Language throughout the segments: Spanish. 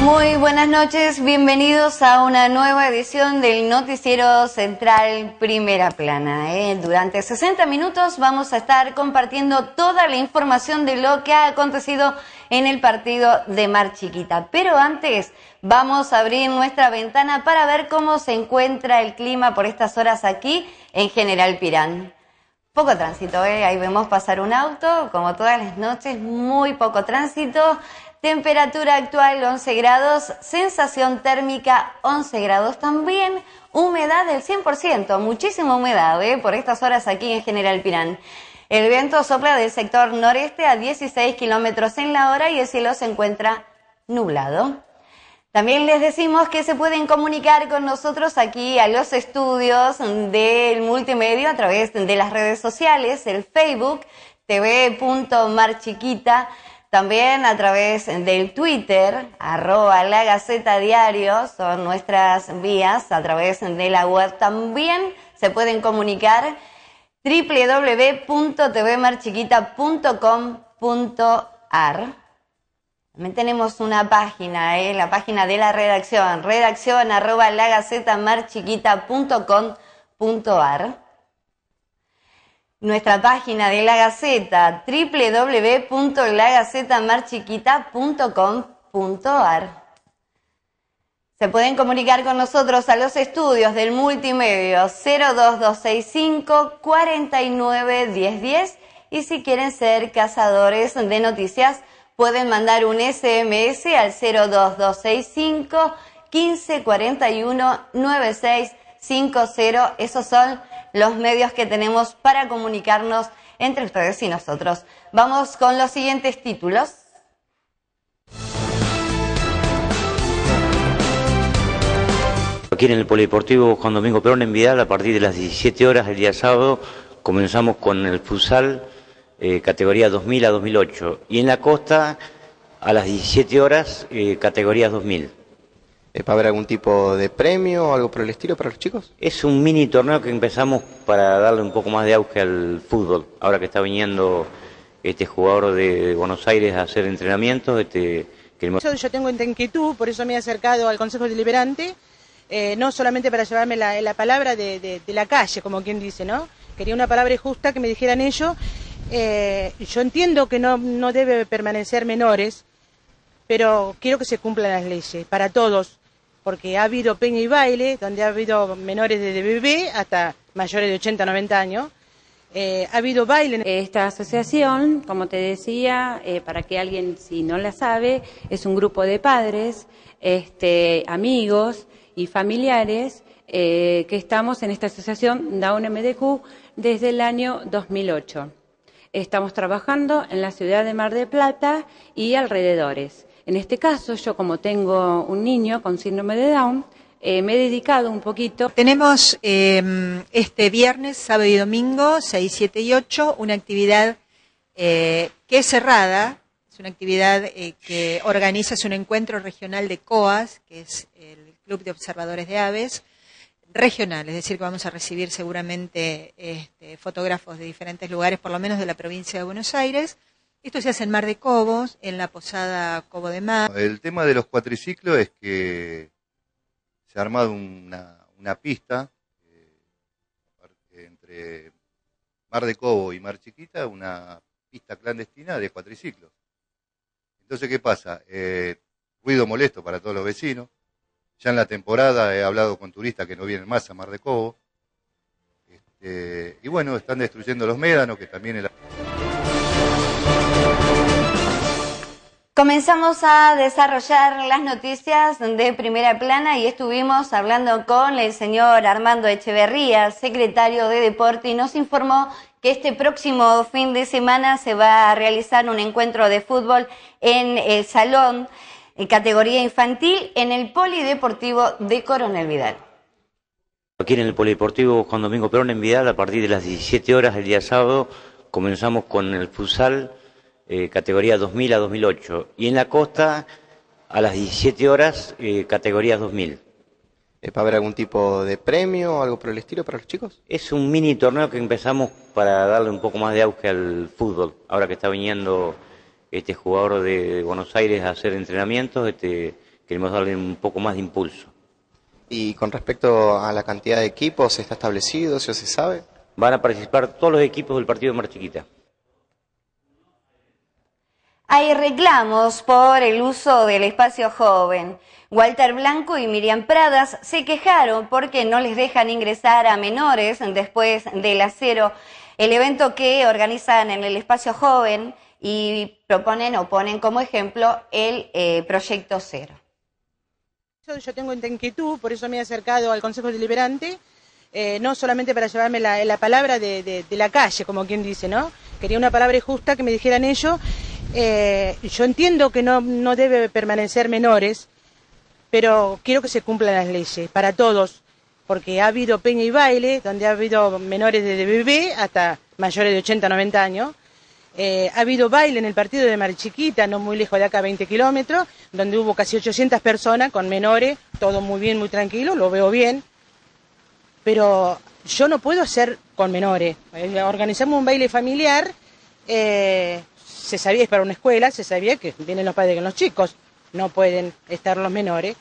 Muy buenas noches, bienvenidos a una nueva edición del Noticiero Central Primera Plana. Durante 60 minutos vamos a estar compartiendo toda la información de lo que ha acontecido en el partido de Mar Chiquita. Pero antes vamos a abrir nuestra ventana para ver cómo se encuentra el clima por estas horas aquí en General Pirán. Poco tránsito, ahí vemos pasar un auto, como todas las noches, muy poco tránsito. Temperatura actual 11 grados, sensación térmica 11 grados también, humedad del 100%, muchísima humedad por estas horas aquí en General Pirán. El viento sopla del sector noreste a 16 kilómetros en la hora y el cielo se encuentra nublado. También les decimos que se pueden comunicar con nosotros aquí a los estudios del multimedia a través de las redes sociales, el Facebook, tv.marchiquita, también a través del Twitter, @La Gaceta Diario, son nuestras vías, a través de la web también se pueden comunicar, www.tvmarchiquita.com.ar. También tenemos una página, la página de la redacción, redacción@lagacetamarchiquita.com.ar. Nuestra página de La Gaceta, www.lagacetamarchiquita.com.ar. Se pueden comunicar con nosotros a los estudios del multimedio 02265 491010 y si quieren ser cazadores de noticias pueden mandar un SMS al 02265 1541 9650. Esos son los medios que tenemos para comunicarnos entre ustedes y nosotros. Vamos con los siguientes títulos. Aquí en el Polideportivo Juan Domingo Perón en Vidal, a partir de las 17 horas del día sábado, comenzamos con el futsal categoría 2000 a 2008. Y en la costa, a las 17 horas, categorías 2000. ¿Va a haber algún tipo de premio o algo por el estilo para los chicos? Es un mini torneo que empezamos para darle un poco más de auge al fútbol. Ahora que está viniendo este jugador de Buenos Aires a hacer entrenamientos. Yo tengo esta inquietud, por eso me he acercado al Consejo Deliberante, no solamente para llevarme la palabra de la calle, como quien dice, ¿no? Quería una palabra justa que me dijeran ellos. Yo entiendo que no debe permanecer menores, pero quiero que se cumplan las leyes para todos. Porque ha habido peña y baile, donde ha habido menores desde bebé hasta mayores de 80, 90 años. Ha habido baile. Esta asociación, como te decía, para que alguien, si no la sabe, es un grupo de padres, amigos y familiares que estamos en esta asociación Down MDQ desde el año 2008. Estamos trabajando en la ciudad de Mar del Plata y alrededores. En este caso, yo como tengo un niño con síndrome de Down, me he dedicado un poquito. Tenemos este viernes, sábado y domingo, 6, 7 y 8, una actividad que es cerrada, es una actividad que organiza, es un encuentro regional de COAS, que es el Club de Observadores de Aves, regional, es decir, que vamos a recibir seguramente fotógrafos de diferentes lugares, por lo menos de la provincia de Buenos Aires. Esto se hace en Mar de Cobos, en la posada Cobo de Mar. El tema de los cuatriciclos es que se ha armado una pista entre Mar de Cobo y Mar Chiquita, una pista clandestina de cuatriciclos. Entonces, ¿qué pasa? Ruido molesto para todos los vecinos. Ya en la temporada he hablado con turistas que no vienen más a Mar de Cobo. Y bueno, están destruyendo los médanos, que también es la... Comenzamos a desarrollar las noticias de Primera Plana y estuvimos hablando con el señor Armando Echeverría, secretario de Deporte, y nos informó que este próximo fin de semana se va a realizar un encuentro de fútbol en el salón en categoría infantil en el Polideportivo de Coronel Vidal. Aquí en el Polideportivo Juan Domingo Perón en Vidal, a partir de las 17 horas del día sábado, comenzamos con el futsal categoría 2000 a 2008. Y en la costa, a las 17 horas, categorías 2000. ¿Va a haber algún tipo de premio o algo por el estilo para los chicos? Es un mini torneo que empezamos para darle un poco más de auge al fútbol. Ahora que está viniendo este jugador de Buenos Aires a hacer entrenamientos, queremos darle un poco más de impulso. Y con respecto a la cantidad de equipos, ¿está establecido, si se sabe? Van a participar todos los equipos del partido de Mar Chiquita. Hay reclamos por el uso del espacio joven. Walter Blanco y Miriam Pradas se quejaron porque no les dejan ingresar a menores después de las 0. El evento que organizan en el espacio joven y proponen o ponen como ejemplo el Proyecto Cero. Yo tengo esta inquietud, por eso me he acercado al Consejo Deliberante, no solamente para llevarme la palabra de la calle, como quien dice, ¿no? Quería una palabra justa que me dijeran ellos. Yo entiendo que no debe permanecer menores, pero quiero que se cumplan las leyes para todos, porque ha habido peña y baile, donde ha habido menores desde bebé hasta mayores de 80, 90 años. Ha habido baile en el partido de Mar Chiquita, no muy lejos de acá, 20 kilómetros, donde hubo casi 800 personas con menores, todo muy bien, muy tranquilo, lo veo bien, pero yo no puedo hacer con menores. Organizamos un baile familiar, se sabía, es para una escuela, se sabía que vienen los padres con los chicos, no pueden estar los menores.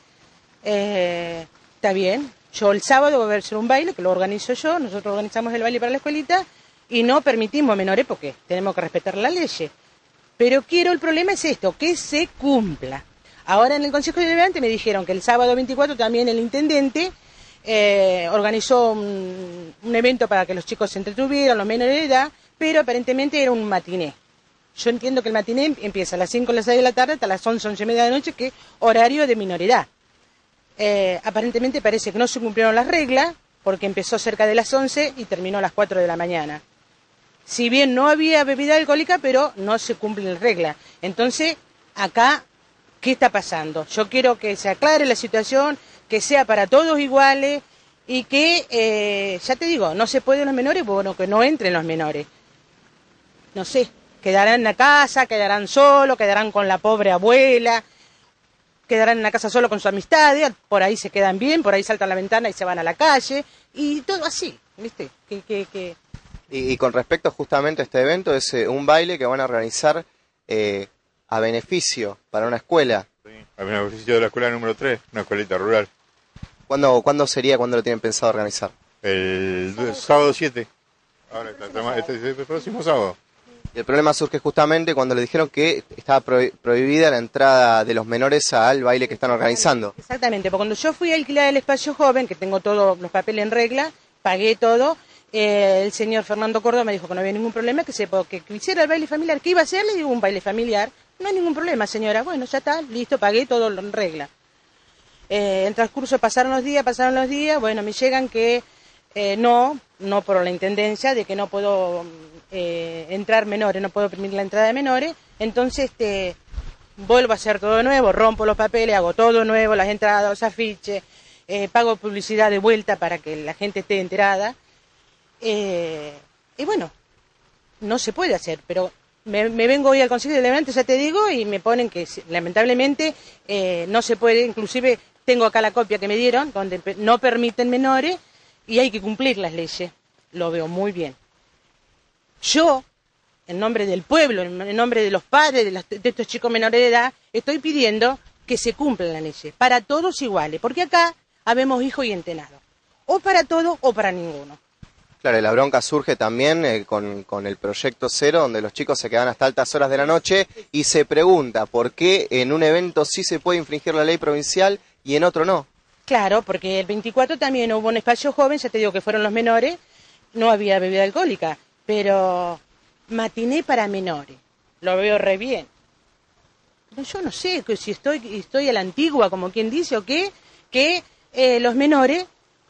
Está bien, yo el sábado voy a hacer un baile, que lo organizo yo, nosotros organizamos el baile para la escuelita, y no permitimos menores porque tenemos que respetar la ley. Pero el problema es esto, que se cumpla. Ahora en el Consejo Deliberante me dijeron que el sábado 24 también el intendente organizó un evento para que los chicos se entretuvieran, los menores de edad, pero aparentemente era un matiné. Yo entiendo que el matiné empieza a las 5 o las 6 de la tarde hasta las 11, 11 y media de la noche, que es horario de minoridad. Aparentemente parece que no se cumplieron las reglas, porque empezó cerca de las 11 y terminó a las 4 de la mañana. Si bien no había bebida alcohólica, pero no se cumplen las reglas. Entonces, acá, ¿qué está pasando? Yo quiero que se aclare la situación, que sea para todos iguales y que, ya te digo, no se pueden los menores, bueno, que no entren los menores. No sé, quedarán en la casa, quedarán solos, quedarán con la pobre abuela, quedarán en la casa solo con su amistad, por ahí se quedan bien, por ahí saltan la ventana y se van a la calle, y todo así, ¿viste? Y con respecto justamente a este evento, es un baile que van a organizar a beneficio para una escuela. Sí, a beneficio de la escuela número 3, una escuelita rural. ¿Cuándo sería, cuándo lo tienen pensado organizar? El sábado 7, ahora este próximo sábado. Y el problema surge justamente cuando le dijeron que estaba prohibida la entrada de los menores al baile que están organizando. Exactamente, porque cuando yo fui a alquilar el espacio joven, que tengo todos los papeles en regla, pagué todo, el señor Fernando Córdoba me dijo que no había ningún problema, que hiciera el baile familiar. ¿Qué iba a hacer? Le digo, un baile familiar. No hay ningún problema, señora. Bueno, ya está, listo, pagué todo en regla. En transcurso pasaron los días, bueno, me llegan que no por la intendencia, de que no puedo entrar menores, no puedo permitir la entrada de menores, entonces vuelvo a hacer todo nuevo, rompo los papeles, hago todo nuevo, las entradas, los afiches, pago publicidad de vuelta para que la gente esté enterada, y bueno, no se puede hacer, pero me vengo hoy al Consejo Deliberante, ya te digo, y me ponen que lamentablemente no se puede, inclusive tengo acá la copia que me dieron, donde no permiten menores, y hay que cumplir las leyes. Lo veo muy bien. Yo, en nombre del pueblo, en nombre de los padres de estos chicos menores de edad, estoy pidiendo que se cumplan las leyes, para todos iguales, porque acá habemos hijos y entenados, o para todos o para ninguno. Claro, y la bronca surge también con el Proyecto Cero, donde los chicos se quedan hasta altas horas de la noche y se pregunta por qué en un evento sí se puede infringir la ley provincial y en otro no. Claro, porque el 24 también hubo un espacio joven, ya te digo que fueron los menores, no había bebida alcohólica, pero matiné para menores, lo veo re bien. Pero yo no sé si estoy a la antigua, como quien dice, o qué, que los menores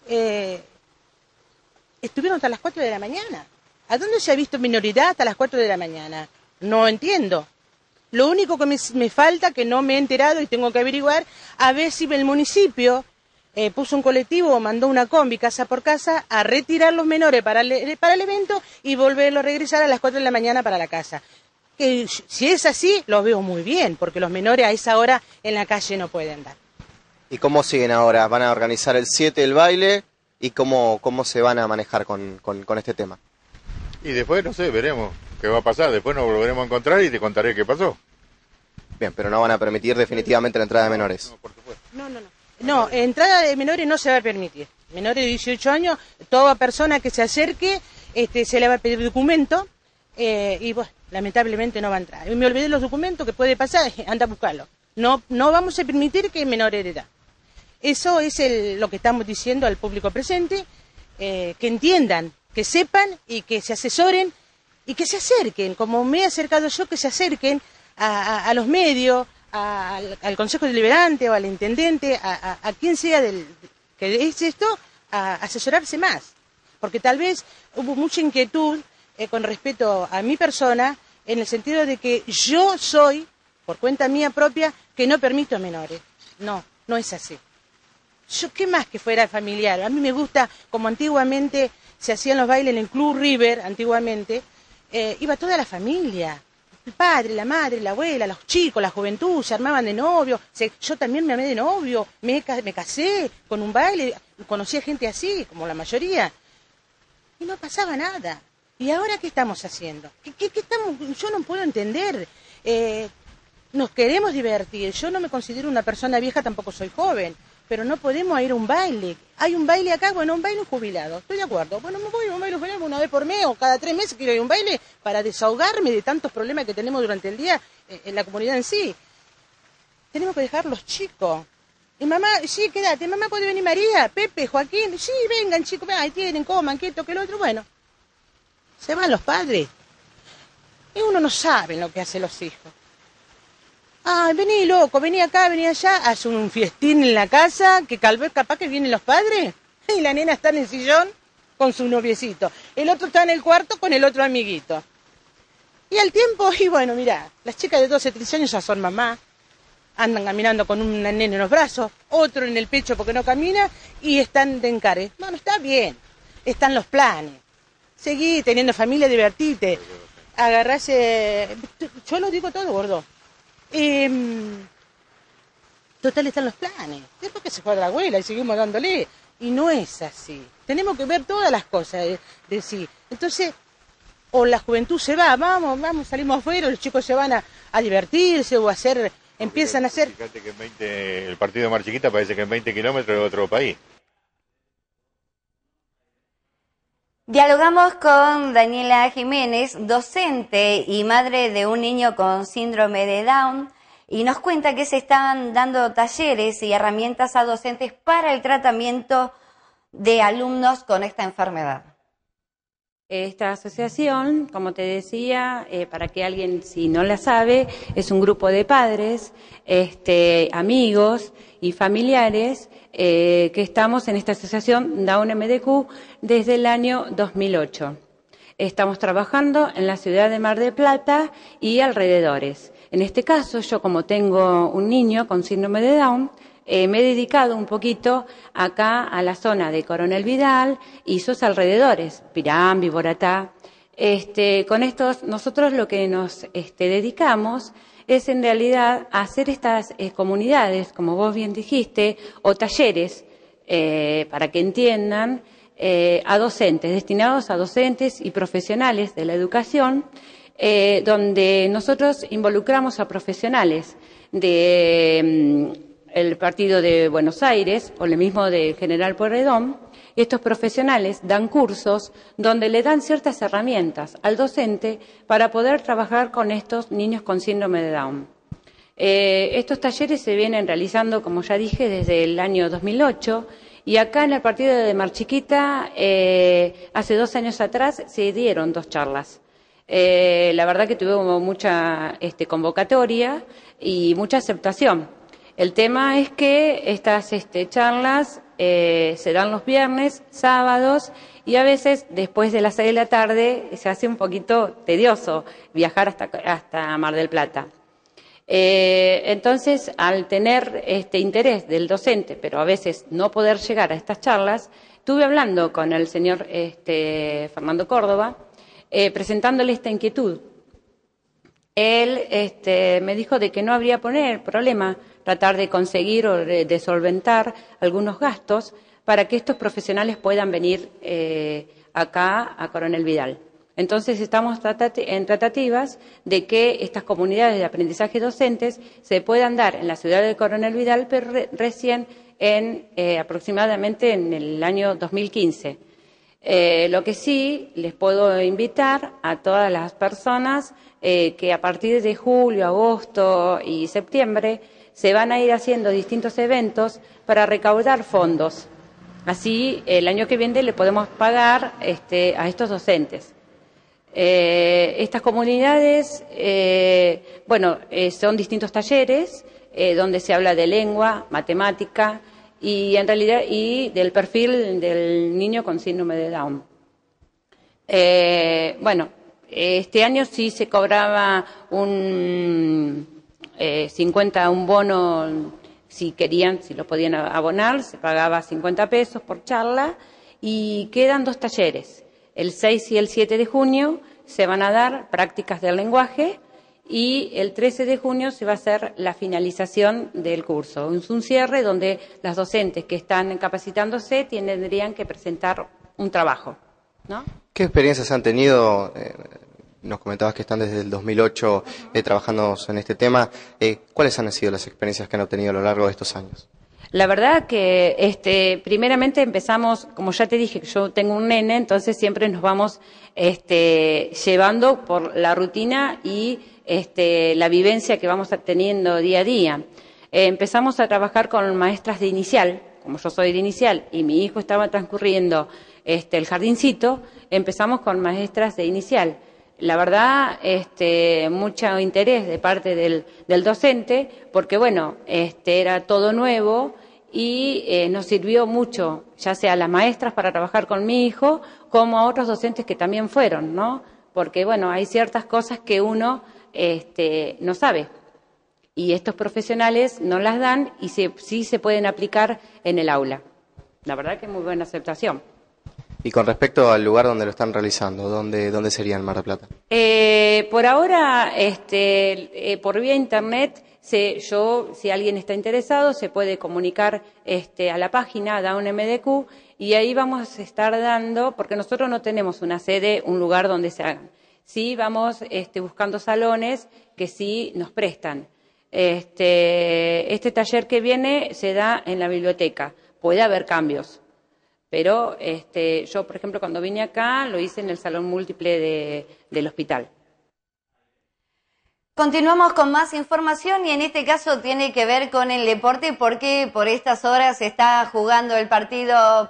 estuvieron hasta las 4 de la mañana. ¿A dónde se ha visto minoridad hasta las 4 de la mañana? No entiendo. Lo único que me falta, que no me he enterado y tengo que averiguar, a ver si el municipio puso un colectivo o mandó una combi casa por casa a retirar los menores para el evento y volverlo a regresar a las 4 de la mañana para la casa. Que si es así, lo veo muy bien, porque los menores a esa hora en la calle no pueden dar. ¿Y cómo siguen ahora? ¿Van a organizar el 7 el baile? ¿Y cómo se van a manejar con este tema? Y después, no sé, veremos qué va a pasar. Después nos volveremos a encontrar y te contaré qué pasó. Bien, pero no van a permitir definitivamente la entrada de menores. No, por supuesto. No, entrada de menores no se va a permitir. Menores de 18 años, toda persona que se acerque, se le va a pedir documento, y bueno, lamentablemente no va a entrar. Me olvidé los documentos, que puede pasar, anda a buscarlo. No vamos a permitir que menores de edad. Eso es lo que estamos diciendo al público presente, que entiendan, que sepan y que se asesoren y que se acerquen, como me he acercado yo, que se acerquen a los medios, al Consejo Deliberante o al Intendente, a quien sea que es esto, a asesorarse más. Porque tal vez hubo mucha inquietud con respecto a mi persona, en el sentido de que yo soy, por cuenta mía propia, que no permito menores. No es así. Yo, ¿qué más que fuera familiar? A mí me gusta, como antiguamente se hacían los bailes en el Club River, antiguamente, iba toda la familia, el padre, la madre, la abuela, los chicos, la juventud, se armaban de novio, yo también me armé de novio, me casé con un baile, conocí a gente así, como la mayoría, y no pasaba nada. ¿Y ahora qué estamos haciendo? ¿Qué estamos? Yo no puedo entender. Nos queremos divertir, yo no me considero una persona vieja, tampoco soy joven, pero no podemos ir a un baile. Hay un baile acá, bueno, un baile jubilado, estoy de acuerdo. Bueno, me voy a un baile jubilado una vez por mes o cada 3 meses quiero ir a un baile para desahogarme de tantos problemas que tenemos durante el día en la comunidad en sí. Tenemos que dejar los chicos. Y mamá, sí, quédate, mamá, ¿puede venir María, Pepe, Joaquín? Sí, vengan chicos, ahí tienen, coman, que esto, que lo otro. Bueno, se van los padres. Y uno no sabe lo que hacen los hijos. Ay, vení loco, vení acá, vení allá, hace un fiestín en la casa, que capaz que vienen los padres, y la nena está en el sillón con su noviecito, el otro está en el cuarto con el otro amiguito. Y al tiempo, y bueno, mirá, las chicas de 12, 13 años ya son mamá, andan caminando con un nene en los brazos, otro en el pecho porque no camina, y están de encare. Bueno, está bien, están los planes. Seguí teniendo familia, divertite, agarrarse, yo lo digo todo, gordo. Total están los planes. Después que se fue la abuela y seguimos dándole. Y no es así. Tenemos que ver todas las cosas de sí. Entonces, o la juventud se va, vamos, salimos afuera, los chicos se van a divertirse o a hacer, empiezan a hacer... Fíjate que el partido de Mar Chiquita parece que en 20 kilómetros de otro país. Dialogamos con Daniela Jiménez, docente y madre de un niño con síndrome de Down, y nos cuenta que se están dando talleres y herramientas a docentes para el tratamiento de alumnos con esta enfermedad. Esta asociación, como te decía, para que alguien, si no la sabe, es un grupo de padres, amigos y familiares que estamos en esta asociación Down MDQ desde el año 2008. Estamos trabajando en la ciudad de Mar del Plata y alrededores. En este caso, yo como tengo un niño con síndrome de Down, me he dedicado un poquito acá a la zona de Coronel Vidal y sus alrededores, Pirambi, Boratá. Con estos, nosotros lo que nos dedicamos es en realidad a hacer estas comunidades, como vos bien dijiste, o talleres, para que entiendan, a docentes, destinados a docentes y profesionales de la educación, donde nosotros involucramos a profesionales el partido de Buenos Aires, o el mismo de General Pueyrredón, y estos profesionales dan cursos donde le dan ciertas herramientas al docente para poder trabajar con estos niños con síndrome de Down. Estos talleres se vienen realizando, como ya dije, desde el año 2008, y acá en el partido de Mar Chiquita, hace 2 años atrás, se dieron 2 charlas. La verdad que tuvimos mucha convocatoria y mucha aceptación. El tema es que estas charlas se dan los viernes, sábados, y a veces después de las 6 de la tarde se hace un poquito tedioso viajar hasta Mar del Plata. Entonces, al tener interés del docente, pero a veces no poder llegar a estas charlas, estuve hablando con el señor Fernando Córdoba, presentándole esta inquietud. Él me dijo de que no habría problema tratar de conseguir o de solventar algunos gastos para que estos profesionales puedan venir acá a Coronel Vidal. Entonces estamos en tratativas de que estas comunidades de aprendizaje docentes se puedan dar en la ciudad de Coronel Vidal, pero recién aproximadamente en el año 2015. Lo que sí les puedo invitar a todas las personas que a partir de julio, agosto y septiembre se van a ir haciendo distintos eventos para recaudar fondos. Así, el año que viene le podemos pagar a estos docentes. Estas comunidades, son distintos talleres donde se habla de lengua, matemática y en realidad del perfil del niño con síndrome de Down. Este año sí se cobraba un bono, si lo podían abonar, se pagaba 50 pesos por charla y quedan 2 talleres. El 6 y el 7 de junio se van a dar prácticas del lenguaje y el 13 de junio se va a hacer la finalización del curso. Es un cierre donde las docentes que están capacitándose tendrían que presentar un trabajo, ¿no? ¿Qué experiencias han tenido? Nos comentabas que están desde el 2008 trabajando en este tema. ¿Cuáles han sido las experiencias que han obtenido a lo largo de estos años? La verdad que primeramente empezamos, como ya te dije, yo tengo un nene, entonces siempre nos vamos llevando por la rutina y la vivencia que vamos teniendo día a día. Empezamos a trabajar con maestras de inicial, como yo soy de inicial y mi hijo estaba transcurriendo el jardincito, empezamos con maestras de inicial. La verdad, mucho interés de parte del docente, porque bueno, era todo nuevo y nos sirvió mucho, ya sea a las maestras para trabajar con mi hijo, como a otros docentes que también fueron, ¿no? Porque bueno, hay ciertas cosas que uno no sabe y estos profesionales nos las dan y sí se pueden aplicar en el aula. La verdad que muy buena aceptación. Y con respecto al lugar donde lo están realizando, ¿dónde sería en Mar del Plata? Por ahora, por vía internet, si alguien está interesado, se puede comunicar a la página Down MDQ y ahí vamos a estar dando, porque nosotros no tenemos una sede, un lugar donde se hagan. Sí vamos buscando salones que sí nos prestan. Este taller que viene se da en la biblioteca. Puede haber cambios. Pero yo, por ejemplo, cuando vine acá, lo hice en el salón múltiple del hospital. Continuamos con más información y en este caso tiene que ver con el deporte porque por estas horas se está jugando el partido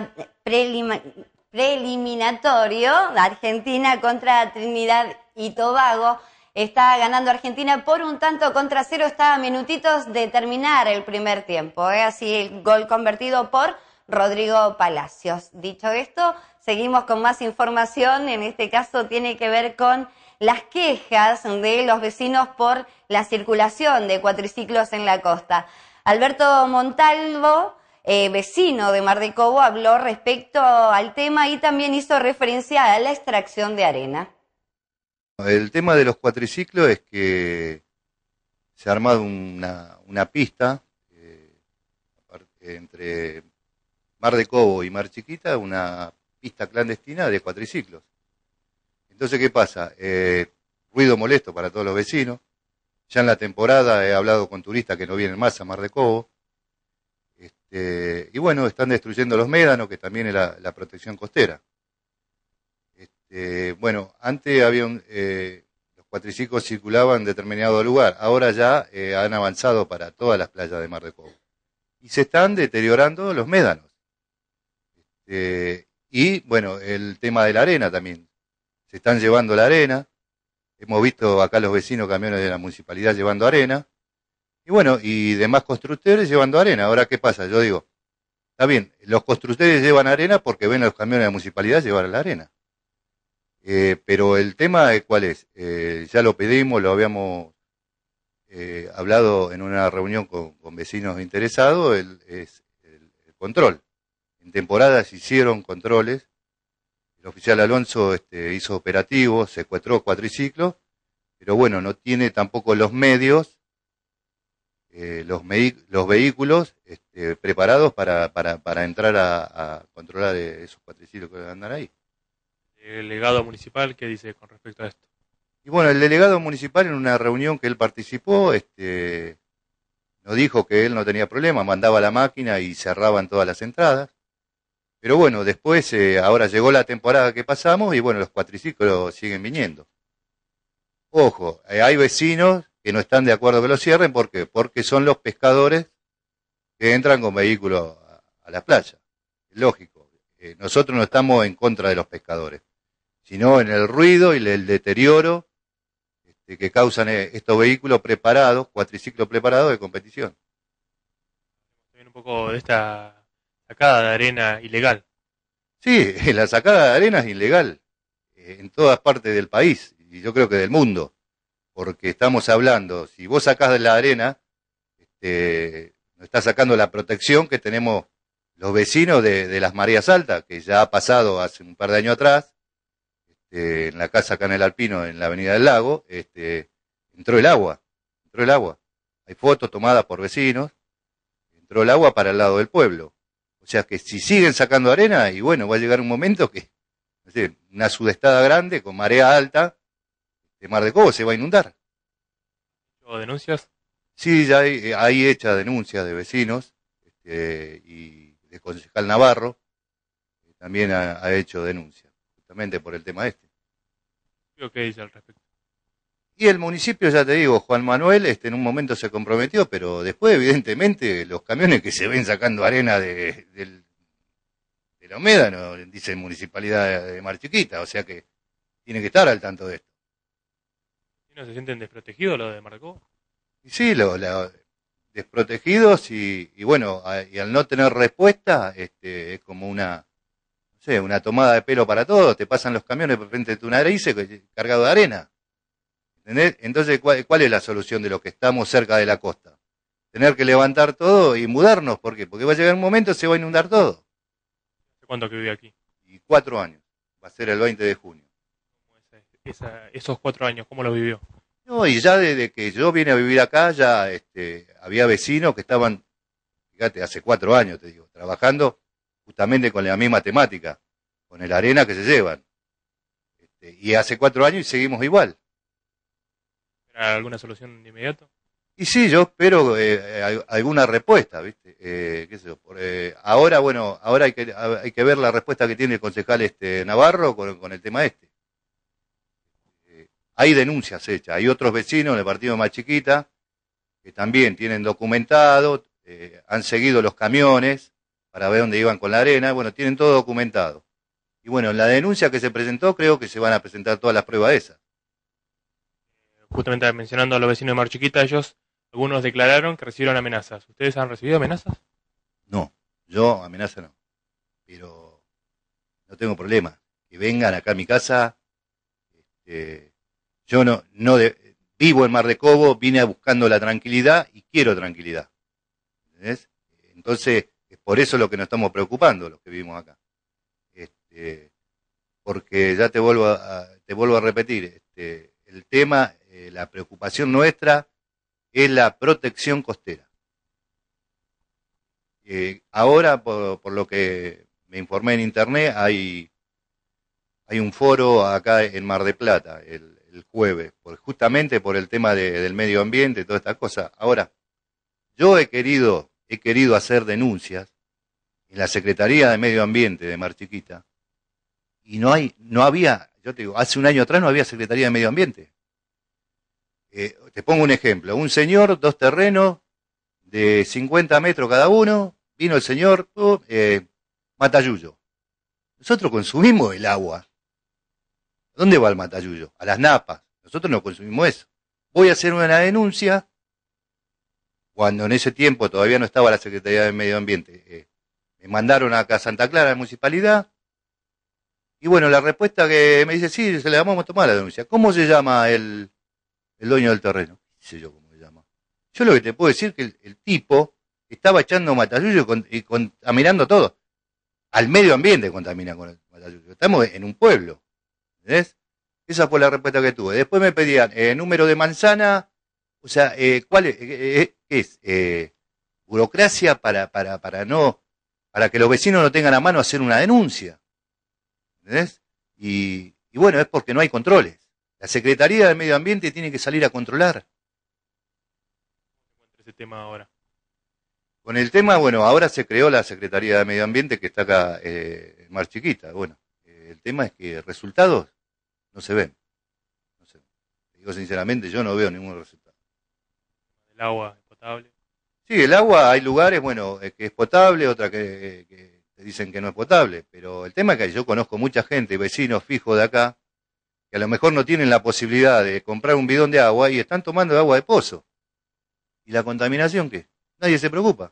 preliminatorio de Argentina contra Trinidad y Tobago. Está ganando Argentina por 1-0, está a minutitos de terminar el primer tiempo. Así el gol convertido por Rodrigo Palacios. Dicho esto, seguimos con más información. En este caso tiene que ver con las quejas de los vecinos por la circulación de cuatriciclos en la costa. Alberto Montalvo, vecino de Mar de Cobo, habló respecto al tema y también hizo referencia a la extracción de arena. El tema de los cuatriciclos es que se ha armado una pista entre Mar de Cobo y Mar Chiquita, una pista clandestina de cuatriciclos. Entonces, ¿qué pasa? Ruido molesto para todos los vecinos. Ya en la temporada he hablado con turistas que no vienen más a Mar de Cobo. Y bueno, están destruyendo los médanos, que también es la protección costera. Bueno, antes los cuatriciclos circulaban en determinado lugar. Ahora ya han avanzado para todas las playas de Mar de Cobo. Y se están deteriorando los médanos. Y bueno, el tema de la arena también. Se están llevando la arena. Hemos visto acá los vecinos camiones de la municipalidad llevando arena. Y bueno, y demás constructores llevando arena. Ahora, ¿qué pasa? Yo digo, está bien, los constructores llevan arena porque ven a los camiones de la municipalidad llevar la arena. Pero el tema, ¿cuál es? Ya lo pedimos, lo habíamos hablado en una reunión con vecinos interesados, es el control. En temporada se hicieron controles, el oficial Alonso hizo operativos, secuestró cuatriciclos, pero bueno, no tiene tampoco los medios, los vehículos preparados para entrar a controlar esos cuatriciclos que andan ahí. El delegado municipal, ¿qué dice con respecto a esto? Y bueno, el delegado municipal en una reunión que él participó, nos dijo que él no tenía problema, mandaba la máquina y cerraban todas las entradas. Pero bueno, después, ahora llegó la temporada que pasamos y bueno, los cuatriciclos siguen viniendo. Ojo, hay vecinos que no están de acuerdo que lo cierren, ¿por qué? Porque son los pescadores que entran con vehículos a la playa. Es lógico, nosotros no estamos en contra de los pescadores, sino en el ruido y el deterioro que causan estos vehículos preparados, cuatriciclos preparados de competición. También un poco de esta sacada de arena ilegal. Sí, la sacada de arena es ilegal en todas partes del país y yo creo que del mundo, porque estamos hablando, si vos sacás de la arena, no estás sacando la protección que tenemos los vecinos de las mareas altas, que ya ha pasado hace un par de años atrás, en la casa acá en el Alpino, en la Avenida del Lago, entró el agua. Hay fotos tomadas por vecinos, entró el agua para el lado del pueblo. O sea que si siguen sacando arena, y bueno, va a llegar un momento que, no sé, una sudestada grande con marea alta, de Mar de Cobo se va a inundar. ¿O denuncias? Sí, ya hay hechas denuncias de vecinos, y de concejal Navarro, que también ha hecho denuncias, justamente por el tema este. ¿Qué dice al respecto? Y el municipio, ya te digo, Juan Manuel, en un momento se comprometió, pero después, evidentemente, los camiones que se ven sacando arena de la Humeda, no dice Municipalidad de Mar Chiquita, o sea que tiene que estar al tanto de esto. ¿Y no se sienten desprotegidos los de Mar de Cobo? Y sí, desprotegidos y bueno, y al no tener respuesta, es como una tomada de pelo para todos, te pasan los camiones por frente de tu nariz cargado de arena. ¿Entendés? Entonces, ¿cuál es la solución de los que estamos cerca de la costa? Tener que levantar todo y mudarnos, ¿por qué? Porque va a llegar un momento se va a inundar todo. ¿Hace cuánto que vive aquí? Y 4 años, va a ser el 20 de junio. Esos 4 años, ¿cómo los vivió? No, y ya desde que yo vine a vivir acá, ya había vecinos que estaban, fíjate, hace 4 años, te digo, trabajando justamente con la misma temática, con el arena que se llevan. Y hace 4 años y seguimos igual. ¿Alguna solución de inmediato? Y sí, yo espero alguna respuesta, ¿viste? ¿Qué sé yo? Ahora, bueno, ahora hay que ver la respuesta que tiene el concejal Navarro con el tema este. Hay denuncias hechas, hay otros vecinos del partido Más Chiquita que también tienen documentado, han seguido los camiones para ver dónde iban con la arena, bueno, tienen todo documentado. Y bueno, en la denuncia que se presentó creo que se van a presentar todas las pruebas esas. Justamente mencionando a los vecinos de Mar Chiquita, algunos declararon que recibieron amenazas. ¿Ustedes han recibido amenazas? No, yo amenaza no, pero no tengo problema. Que vengan acá a mi casa, yo vivo en Mar de Cobo, vine buscando la tranquilidad y quiero tranquilidad. ¿Entendés? Entonces, es por eso lo que nos estamos preocupando, los que vivimos acá. Porque ya te vuelvo a repetir, el tema, la preocupación nuestra es la protección costera. Ahora, por lo que me informé en internet, hay un foro acá en Mar de Plata, el jueves, justamente por el tema del medio ambiente y todas estas cosas. Ahora, yo he querido hacer denuncias en la Secretaría de Medio Ambiente de Mar Chiquita, y no había, yo te digo, hace un año atrás no había Secretaría de Medio Ambiente. Te pongo un ejemplo, un señor, 2 terrenos de 50 metros cada uno, vino el señor, Matayuyo. Nosotros consumimos el agua. ¿A dónde va el Matayuyo? A las napas. Nosotros no consumimos eso. Voy a hacer una denuncia, cuando en ese tiempo todavía no estaba la Secretaría de Medio Ambiente. Me mandaron acá a Santa Clara, a la municipalidad, y bueno, la respuesta que me dice, sí, se le vamos a tomar la denuncia. ¿Cómo se llama el dueño del terreno? No sé yo cómo se llama. Yo lo que te puedo decir es que el tipo estaba echando Matayuyo y contaminando todo. Al medio ambiente contamina con el Matayuyo. Estamos en un pueblo. ¿Entendés? Esa fue la respuesta que tuve. Después me pedían número de manzana, o sea, ¿cuál es? ¿Qué es? Burocracia para que los vecinos no tengan a mano hacer una denuncia. ¿Entendés? Y bueno, es porque no hay controles. La Secretaría de Medio Ambiente tiene que salir a controlar. Ese tema ahora. Con el tema, bueno, ahora se creó la Secretaría de Medio Ambiente que está acá en Mar Chiquita. Bueno, el tema es que resultados no se ven. No se ven. Digo sinceramente, yo no veo ningún resultado. ¿El agua es potable? Sí, el agua, hay lugares, bueno, que es potable, otra que te dicen que no es potable. Pero el tema es que yo conozco mucha gente, vecinos fijos de acá, que a lo mejor no tienen la posibilidad de comprar un bidón de agua y están tomando agua de pozo. ¿Y la contaminación qué? Nadie se preocupa.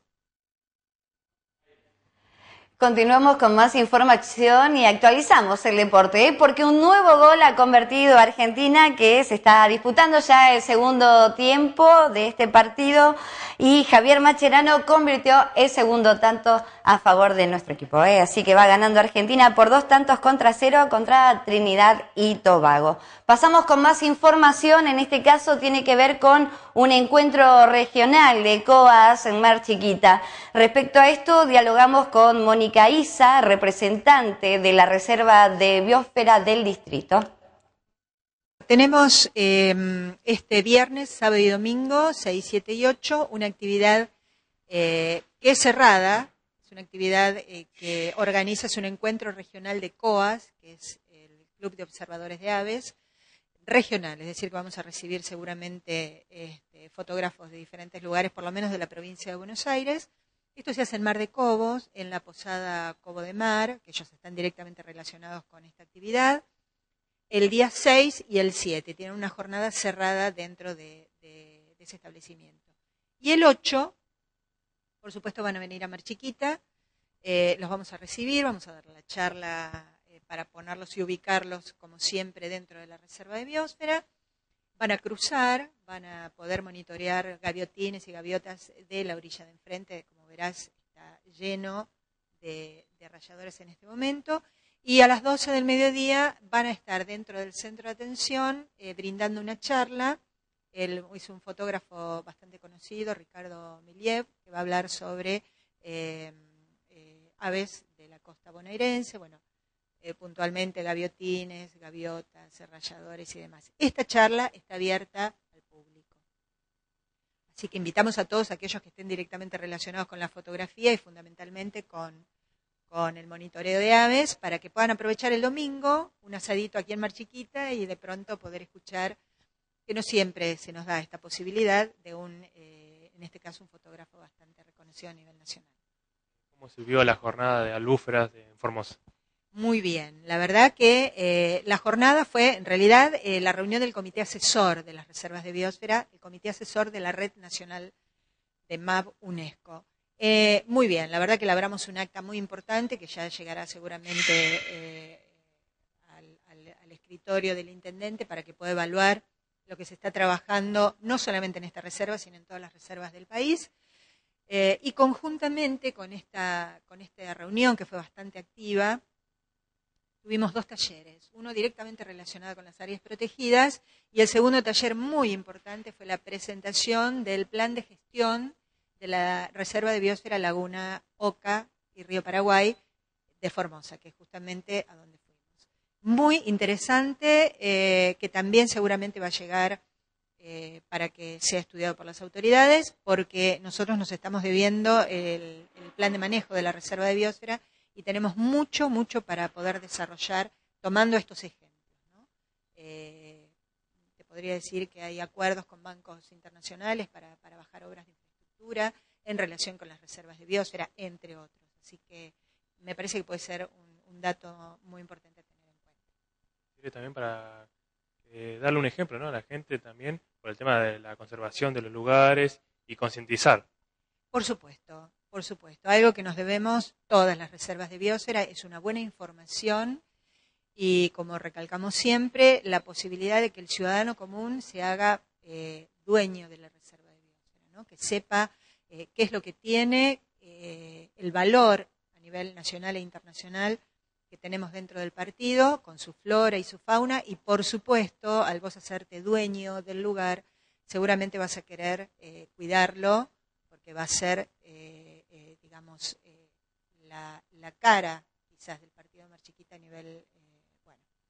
Continuamos con más información y actualizamos el deporte, porque un nuevo gol ha convertido a Argentina, que se está disputando ya el segundo tiempo de este partido, y Javier Mascherano convirtió el segundo tanto a favor de nuestro equipo. Así que va ganando Argentina por 2-0 contra Trinidad y Tobago. Pasamos con más información, en este caso tiene que ver con un encuentro regional de COAS en Mar Chiquita. Respecto a esto, dialogamos con Mónica Isa, representante de la Reserva de Biosfera del distrito. Tenemos este viernes, sábado y domingo, 6, 7 y 8, una actividad que es cerrada, es una actividad que organiza, es un encuentro regional de COAS, que es el Club de Observadores de Aves, regional, es decir, que vamos a recibir seguramente fotógrafos de diferentes lugares, por lo menos de la provincia de Buenos Aires. Esto se hace en Mar de Cobos, en la Posada Cobo de Mar, que ellos están directamente relacionados con esta actividad. El día 6 y el 7 tienen una jornada cerrada dentro de ese establecimiento. Y el 8, por supuesto, van a venir a Mar Chiquita, los vamos a recibir, vamos a dar la charla para ponerlos y ubicarlos, como siempre, dentro de la Reserva de Biosfera. Van a cruzar, van a poder monitorear gaviotines y gaviotas de la orilla de enfrente. Como verás, está lleno de rayadores en este momento. Y a las 12 del mediodía van a estar dentro del centro de atención brindando una charla. Él es un fotógrafo bastante conocido, Ricardo Miliev, que va a hablar sobre aves de la costa bonaerense, bueno, puntualmente gaviotines, gaviotas, rayadores y demás. Esta charla está abierta al público. Así que invitamos a todos aquellos que estén directamente relacionados con la fotografía y fundamentalmente con el monitoreo de aves, para que puedan aprovechar el domingo, un asadito aquí en Mar Chiquita y de pronto poder escuchar, que no siempre se nos da esta posibilidad, de en este caso, un fotógrafo bastante reconocido a nivel nacional. ¿Cómo se vio la jornada de albúferas en Formosa? Muy bien, la verdad que la jornada fue, en realidad, la reunión del Comité Asesor de las Reservas de Biosfera, el Comité Asesor de la Red Nacional de MAB UNESCO. Muy bien, la verdad que elaboramos un acta muy importante que ya llegará seguramente al escritorio del intendente para que pueda evaluar lo que se está trabajando no solamente en esta reserva, sino en todas las reservas del país. Y conjuntamente con esta reunión, que fue bastante activa, tuvimos 2 talleres, uno directamente relacionado con las áreas protegidas y el segundo taller muy importante fue la presentación del plan de gestión de la Reserva de Biosfera Laguna Oca y Río Paraguay de Formosa, que es justamente a donde fuimos. Muy interesante, que también seguramente va a llegar para que sea estudiado por las autoridades, porque nosotros nos estamos debiendo el plan de manejo de la Reserva de Biosfera y tenemos mucho para poder desarrollar tomando estos ejemplos, ¿no? Te podría decir que hay acuerdos con bancos internacionales para bajar obras de infraestructura en relación con las reservas de biosfera, entre otros. Así que me parece que puede ser un dato muy importante a tener en cuenta. Sirve también para darle un ejemplo, ¿no?, a la gente también por el tema de la conservación de los lugares y concientizar. Por supuesto. Algo que nos debemos todas las reservas de biosfera es una buena información y, como recalcamos siempre, la posibilidad de que el ciudadano común se haga dueño de la reserva de biosfera, ¿no? Que sepa qué es lo que tiene, el valor a nivel nacional e internacional que tenemos dentro del partido, con su flora y su fauna, y por supuesto, al vos hacerte dueño del lugar, seguramente vas a querer cuidarlo, porque va a ser, digamos, la cara quizás del partido de Mar Chiquita a nivel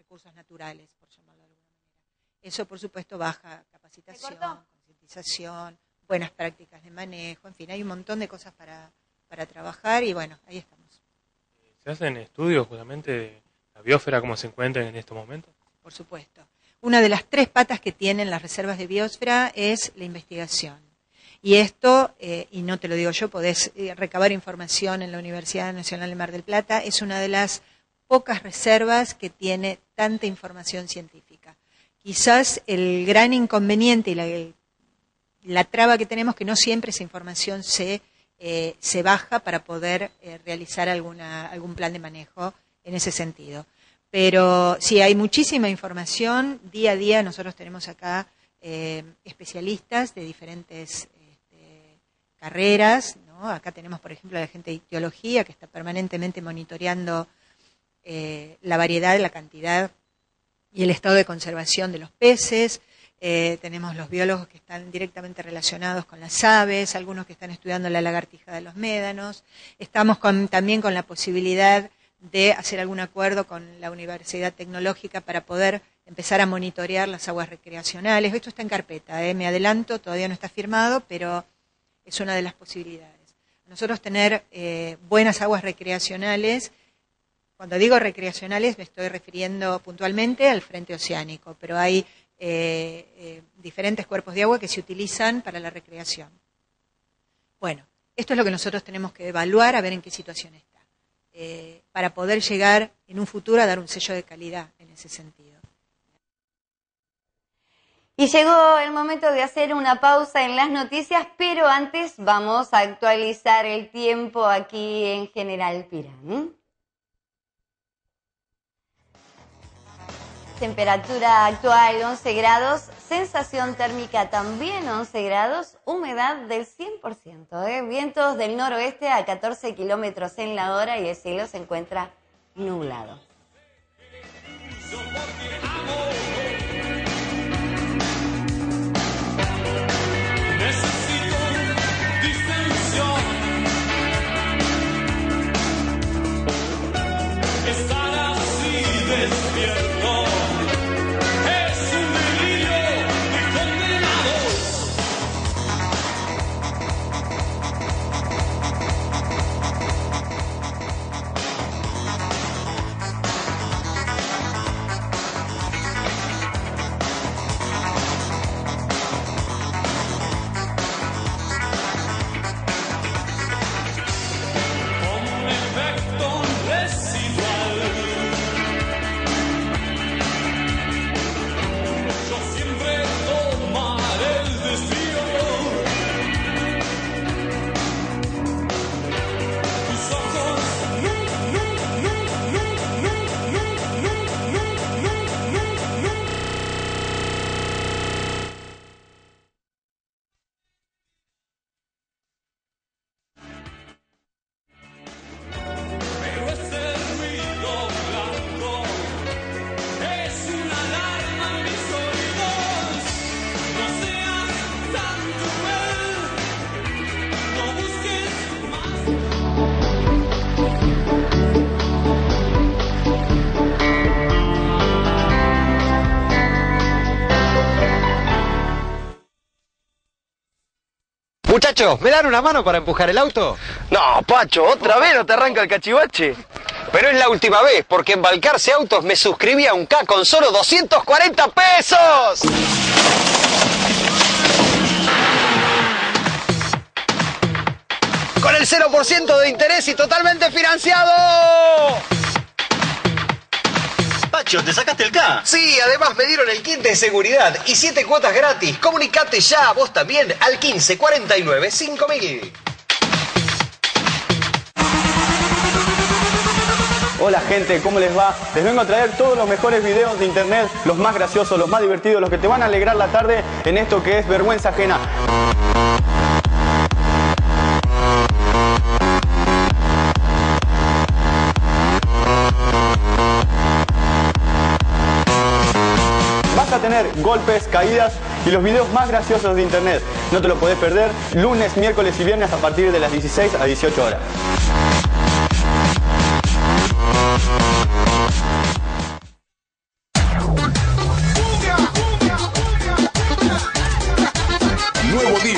recursos naturales, por llamarlo de alguna manera. Eso, por supuesto, baja capacitación, concientización, buenas prácticas de manejo, en fin, hay un montón de cosas para trabajar y bueno, ahí estamos. ¿Se hacen estudios justamente de la biosfera, cómo se encuentran en estos momentos? Por supuesto. Una de las 3 patas que tienen las reservas de biosfera es la investigación. Y esto, y no te lo digo yo, podés recabar información en la Universidad Nacional de Mar del Plata, es una de las pocas reservas que tiene tanta información científica. Quizás el gran inconveniente y la traba que tenemos que no siempre esa información se baja para poder realizar algún plan de manejo en ese sentido. Pero sí, hay muchísima información, día a día nosotros tenemos acá especialistas de diferentes carreras, ¿no? Acá tenemos, por ejemplo, a la gente de ictiología que está permanentemente monitoreando la variedad, la cantidad y el estado de conservación de los peces. Tenemos los biólogos que están directamente relacionados con las aves, algunos que están estudiando la lagartija de los médanos. Estamos también con la posibilidad de hacer algún acuerdo con la Universidad Tecnológica para poder empezar a monitorear las aguas recreacionales. Esto está en carpeta, me adelanto, todavía no está firmado, pero es una de las posibilidades. Nosotros tener buenas aguas recreacionales, cuando digo recreacionales me estoy refiriendo puntualmente al frente oceánico, pero hay diferentes cuerpos de agua que se utilizan para la recreación. Bueno, esto es lo que nosotros tenemos que evaluar, a ver en qué situación está, para poder llegar en un futuro a dar un sello de calidad en ese sentido. Y llegó el momento de hacer una pausa en las noticias, pero antes vamos a actualizar el tiempo aquí en General Pirán. Temperatura actual 11 grados, sensación térmica también 11 grados, humedad del 100%, vientos del noroeste a 14 kilómetros en la hora y el cielo se encuentra nublado. Estar así despierto es un delirio de condenados. Con un efecto residual. Yo siempre tomaré el desvío. Tus ojos pero ese ruido blanco es una alarma en mis oídos. No seas tan cruel, no busques más. Muchachos, ¿me dan una mano para empujar el auto? No, Pacho, ¿otra vez no te arranca el cachivache? Pero es la última vez, porque en Balcarce Autos me suscribí a un K con solo 240 pesos. Con el 0% de interés y totalmente financiado. Pacho, ¿te sacaste el K? Sí, además me dieron el kit de seguridad y 7 cuotas gratis. Comunicate ya, vos también, al 1549 5000. Hola gente, ¿cómo les va? Les vengo a traer todos los mejores videos de internet, los más graciosos, los más divertidos, los que te van a alegrar la tarde en esto que es vergüenza ajena. Vas a tener golpes, caídas y los videos más graciosos de internet. No te lo podés perder, lunes, miércoles y viernes a partir de las 16 a 18 horas.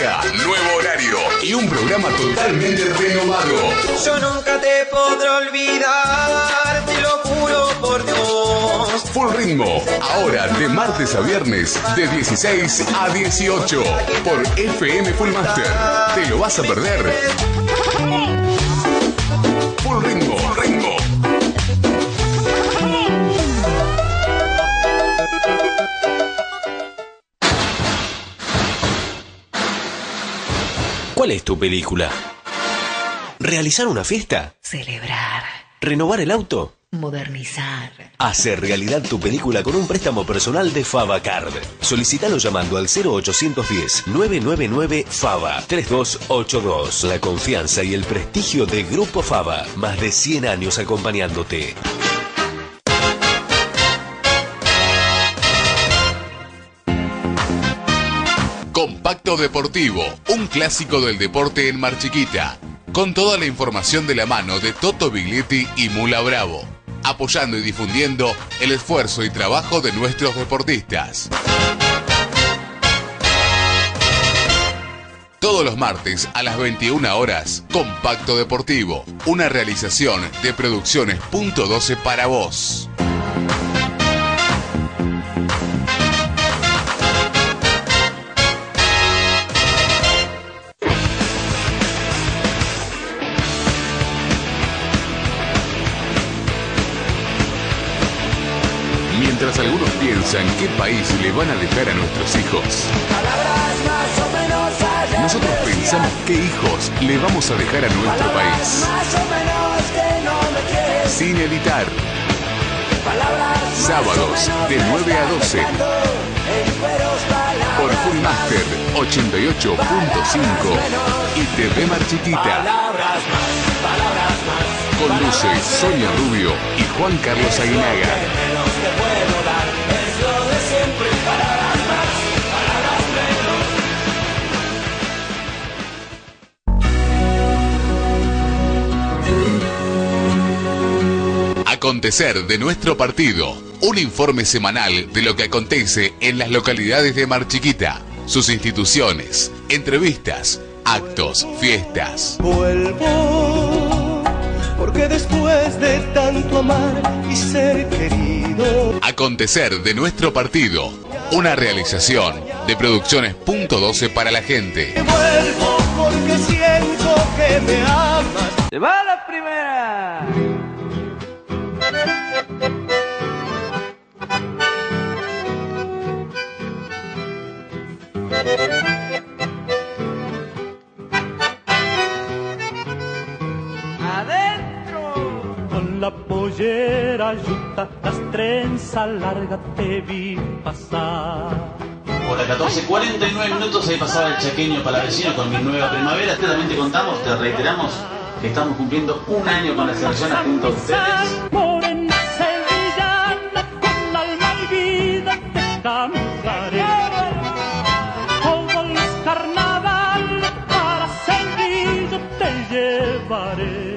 día, nuevo horario y un programa totalmente renovado. Yo nunca te podré olvidar, te lo juro por Dios. Full Ritmo, ahora de martes a viernes, de 16 a 18, por FM Full Master. ¿Te lo vas a perder? Full Ritmo, Full Ritmo. ¿Cuál es tu película? ¿Realizar una fiesta? Celebrar. ¿Renovar el auto? Modernizar. Hacer realidad tu película con un préstamo personal de FavaCard. Solicítalo llamando al 0810-999-FAVA 3282. La confianza y el prestigio de Grupo Fava. Más de 100 años acompañándote. Compacto Deportivo, un clásico del deporte en Mar Chiquita, con toda la información de la mano de Toto Biglietti y Mula Bravo, apoyando y difundiendo el esfuerzo y trabajo de nuestros deportistas. Todos los martes a las 21 horas, Compacto Deportivo, una realización de Producciones Punto 12 para vos. Mientras algunos piensan qué país le van a dejar a nuestros hijos, nosotros pensamos qué hijos le vamos a dejar a nuestro país. Sin editar. Sábados de 9 a 12. Por Full Master 88.5 y TV Mar Chiquita. Conduce Sonia Rubio y Juan Carlos Aguinaga. Acontecer de nuestro partido. Un informe semanal de lo que acontece en las localidades de Mar Chiquita, sus instituciones, entrevistas, actos, fiestas. Vuelvo, porque después de tanto amar y ser querido. Acontecer de nuestro partido. Una realización de Producciones Punto 12 para la gente. Vuelvo porque siento que me amas. ¡Se va la primera! ¡Adentro! Con la pollera yuta, las trenzas largas te vi pasar. Por las 14:49 minutos ahí pasaba el chaqueño palavecino con Mi Nueva Primavera. También te contamos, te reiteramos que estamos cumpliendo un año con la selección junto a ustedes. Morena sevillana, con alma y vida te cantaré. Todos los carnavales para Sevilla te llevaré.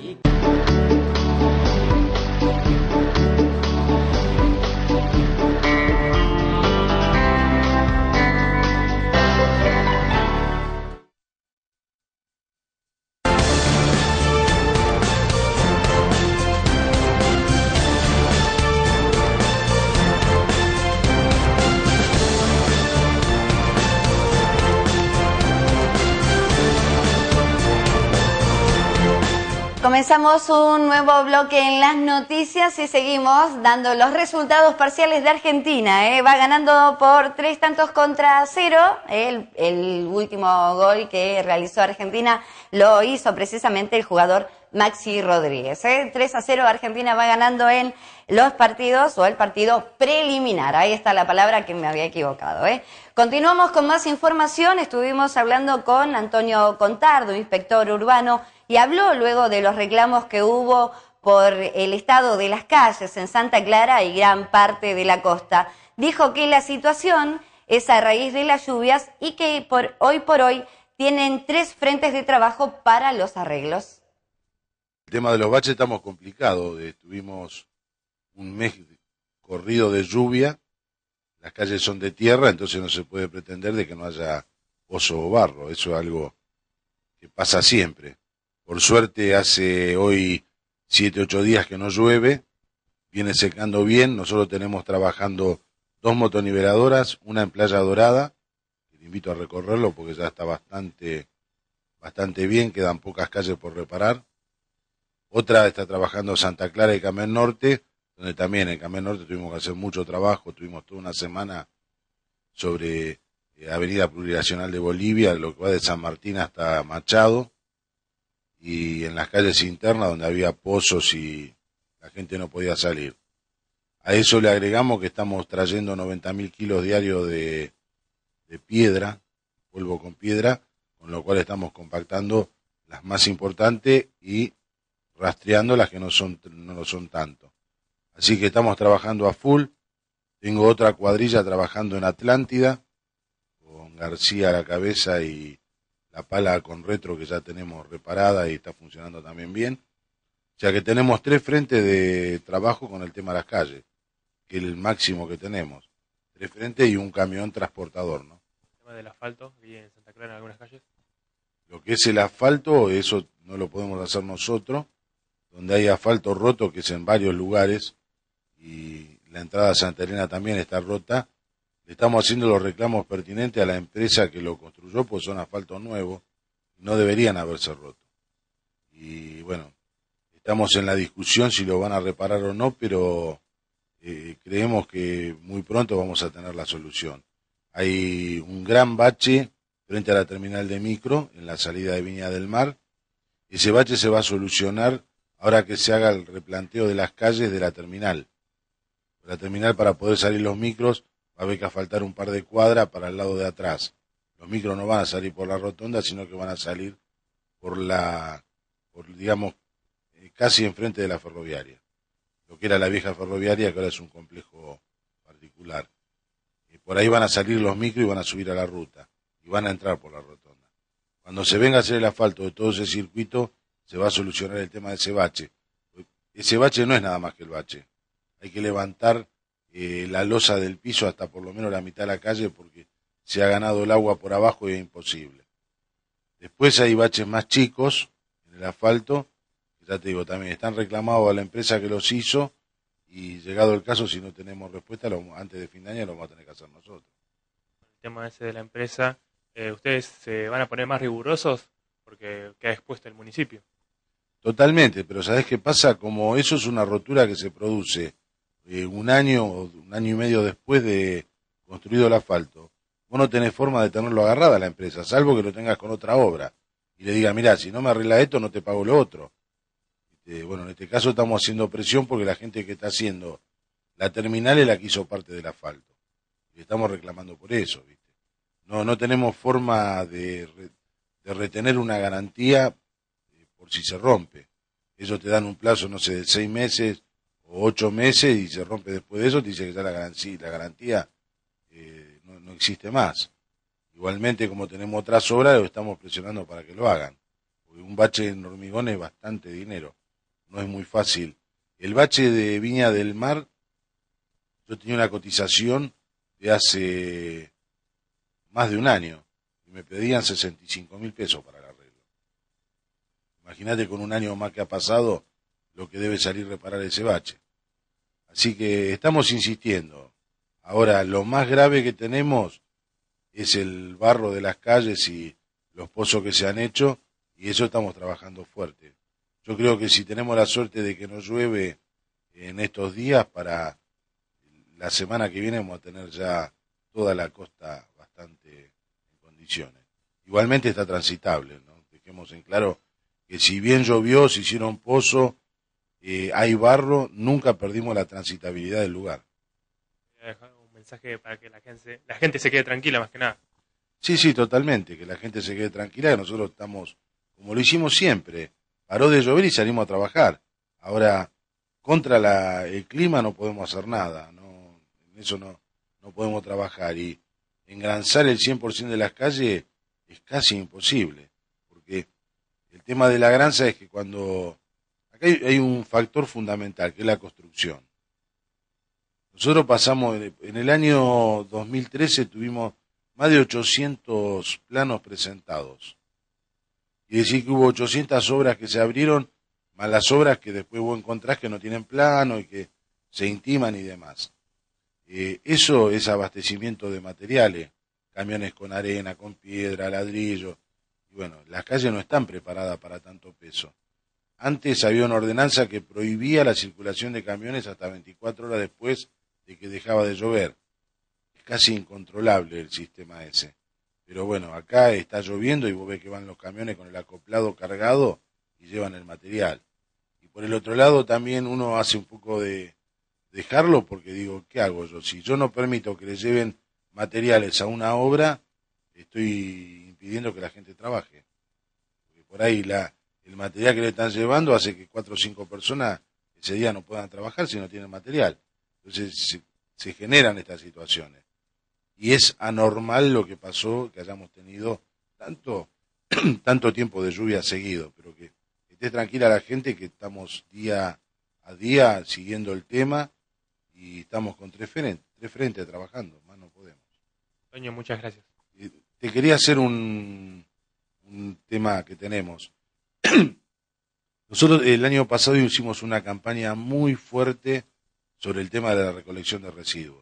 Comenzamos un nuevo bloque en las noticias y seguimos dando los resultados parciales de Argentina. Va ganando por 3-0. El último gol que realizó Argentina lo hizo precisamente el jugador Maxi Rodríguez. 3-0 Argentina va ganando en los partidos o el partido preliminar. Ahí está la palabra que me había equivocado. Continuamos con más información. Estuvimos hablando con Antonio Contardo, inspector urbano, y habló luego de los reclamos que hubo por el estado de las calles en Santa Clara y gran parte de la costa. Dijo que la situación es a raíz de las lluvias y que hoy por hoy tienen 3 frentes de trabajo para los arreglos. El tema de los baches estamos complicados. Tuvimos un mes corrido de lluvia, las calles son de tierra, entonces no se puede pretender de que no haya pozo o barro. Eso es algo que pasa siempre. Por suerte hace hoy 7, 8 días que no llueve, viene secando bien. Nosotros tenemos trabajando 2 motoniveladoras, una en Playa Dorada, que te invito a recorrerlo porque ya está bastante bien, quedan pocas calles por reparar. Otra está trabajando Santa Clara y Camén Norte, donde también en Camén Norte tuvimos que hacer mucho trabajo, tuvimos toda una semana sobre Avenida Plurinacional de Bolivia, lo que va de San Martín hasta Machado, y en las calles internas donde había pozos y la gente no podía salir. A eso le agregamos que estamos trayendo 90.000 kilos diarios de piedra, polvo con piedra, con lo cual estamos compactando las más importantes y rastreando las que no lo son tanto. Así que estamos trabajando a full. Tengo otra cuadrilla trabajando en Atlántida, con García a la cabeza y la pala con retro que ya tenemos reparada y está funcionando también bien. O sea que tenemos 3 frentes de trabajo con el tema de las calles, que es el máximo que tenemos. 3 frentes y un camión transportador, ¿no? El tema del asfalto, que en Santa Clara en algunas calles. Lo que es el asfalto, eso no lo podemos hacer nosotros. Donde hay asfalto roto, que es en varios lugares, y la entrada a Santa Elena también está rota, le estamos haciendo los reclamos pertinentes a la empresa que lo construyó, pues son asfaltos nuevos, no deberían haberse roto. Y bueno, estamos en la discusión si lo van a reparar o no, pero creemos que muy pronto vamos a tener la solución. Hay un gran bache frente a la terminal de micro, en la salida de Viña del Mar. Ese bache se va a solucionar ahora que se haga el replanteo de las calles de la terminal. La terminal, para poder salir los micros, va a haber que asfaltar un par de cuadras para el lado de atrás. Los micros no van a salir por la rotonda, sino que van a salir digamos, casi enfrente de la ferroviaria. Lo que era la vieja ferroviaria, que ahora es un complejo particular. Y por ahí van a salir los micros y van a subir a la ruta. Y van a entrar por la rotonda. Cuando se venga a hacer el asfalto de todo ese circuito, se va a solucionar el tema de ese bache. Ese bache no es nada más que el bache. Hay que levantar la losa del piso hasta por lo menos la mitad de la calle porque se ha ganado el agua por abajo y es imposible. Después hay baches más chicos en el asfalto, que ya te digo, también están reclamados a la empresa que los hizo y llegado el caso, si no tenemos respuesta, antes de fin de año lo vamos a tener que hacer nosotros. El tema ese de la empresa, ¿ustedes se van a poner más rigurosos porque queda expuesto el municipio? Totalmente, pero ¿sabés qué pasa? Como eso es una rotura que se produce un año y medio después de construido el asfalto, vos no tenés forma de tenerlo agarrada a la empresa, salvo que lo tengas con otra obra y le diga, mirá, si no me arregla esto, no te pago lo otro. Bueno, en este caso estamos haciendo presión porque la gente que está haciendo la terminal es la que hizo parte del asfalto. Y estamos reclamando por eso, ¿viste? No tenemos forma de retener una garantía por si se rompe. Ellos te dan un plazo, no sé, de 6 meses o 8 meses y se rompe después de eso, te dice que ya la garantía no existe más. Igualmente, como tenemos otras obras, lo estamos presionando para que lo hagan. Porque un bache en hormigón es bastante dinero, no es muy fácil. El bache de Viña del Mar, yo tenía una cotización de hace más de un año y me pedían 65.000 pesos para el arreglo. Imagínate con un año más que ha pasado lo que debe salir reparar ese bache. Así que estamos insistiendo. Ahora, lo más grave que tenemos es el barro de las calles y los pozos que se han hecho, y eso estamos trabajando fuerte. Yo creo que si tenemos la suerte de que no llueve en estos días, para la semana que viene vamos a tener ya toda la costa bastante en condiciones. Igualmente está transitable, ¿no? Dejemos en claro que si bien llovió, se hicieron pozos, hay barro, nunca perdimos la transitabilidad del lugar. Un mensaje para que la gente se quede tranquila más que nada. Sí, totalmente, que la gente se quede tranquila, que nosotros estamos, como lo hicimos siempre, paró de llover y salimos a trabajar. Ahora, contra el clima no podemos hacer nada, no, en eso no podemos trabajar, y engranzar el 100% de las calles es casi imposible, porque el tema de la granza es que acá hay un factor fundamental, que es la construcción. Nosotros pasamos, en el año 2013 tuvimos más de 800 planos presentados. Y decir que hubo 800 obras que se abrieron, más las obras que después vos encontrás que no tienen plano y que se intiman y demás. Eso es abastecimiento de materiales, camiones con arena, con piedra, ladrillo. Y bueno, las calles no están preparadas para tanto peso. Antes había una ordenanza que prohibía la circulación de camiones hasta 24 horas después de que dejaba de llover. Es casi incontrolable el sistema ese. Pero bueno, acá está lloviendo y vos ves que van los camiones con el acoplado cargado y llevan el material. Y por el otro lado también uno hace un poco de dejarlo porque digo, ¿qué hago yo? Si yo no permito que le lleven materiales a una obra, estoy impidiendo que la gente trabaje. Porque por ahí el material que le están llevando hace que 4 o 5 personas ese día no puedan trabajar si no tienen material. Entonces se generan estas situaciones. Y es anormal lo que pasó, que hayamos tenido tanto tiempo de lluvia seguido, pero que esté tranquila la gente que estamos día a día siguiendo el tema y estamos con tres frentes trabajando, más no podemos. Toño, muchas gracias. Te quería hacer un tema que tenemos. Nosotros el año pasado hicimos una campaña muy fuerte sobre el tema de la recolección de residuos.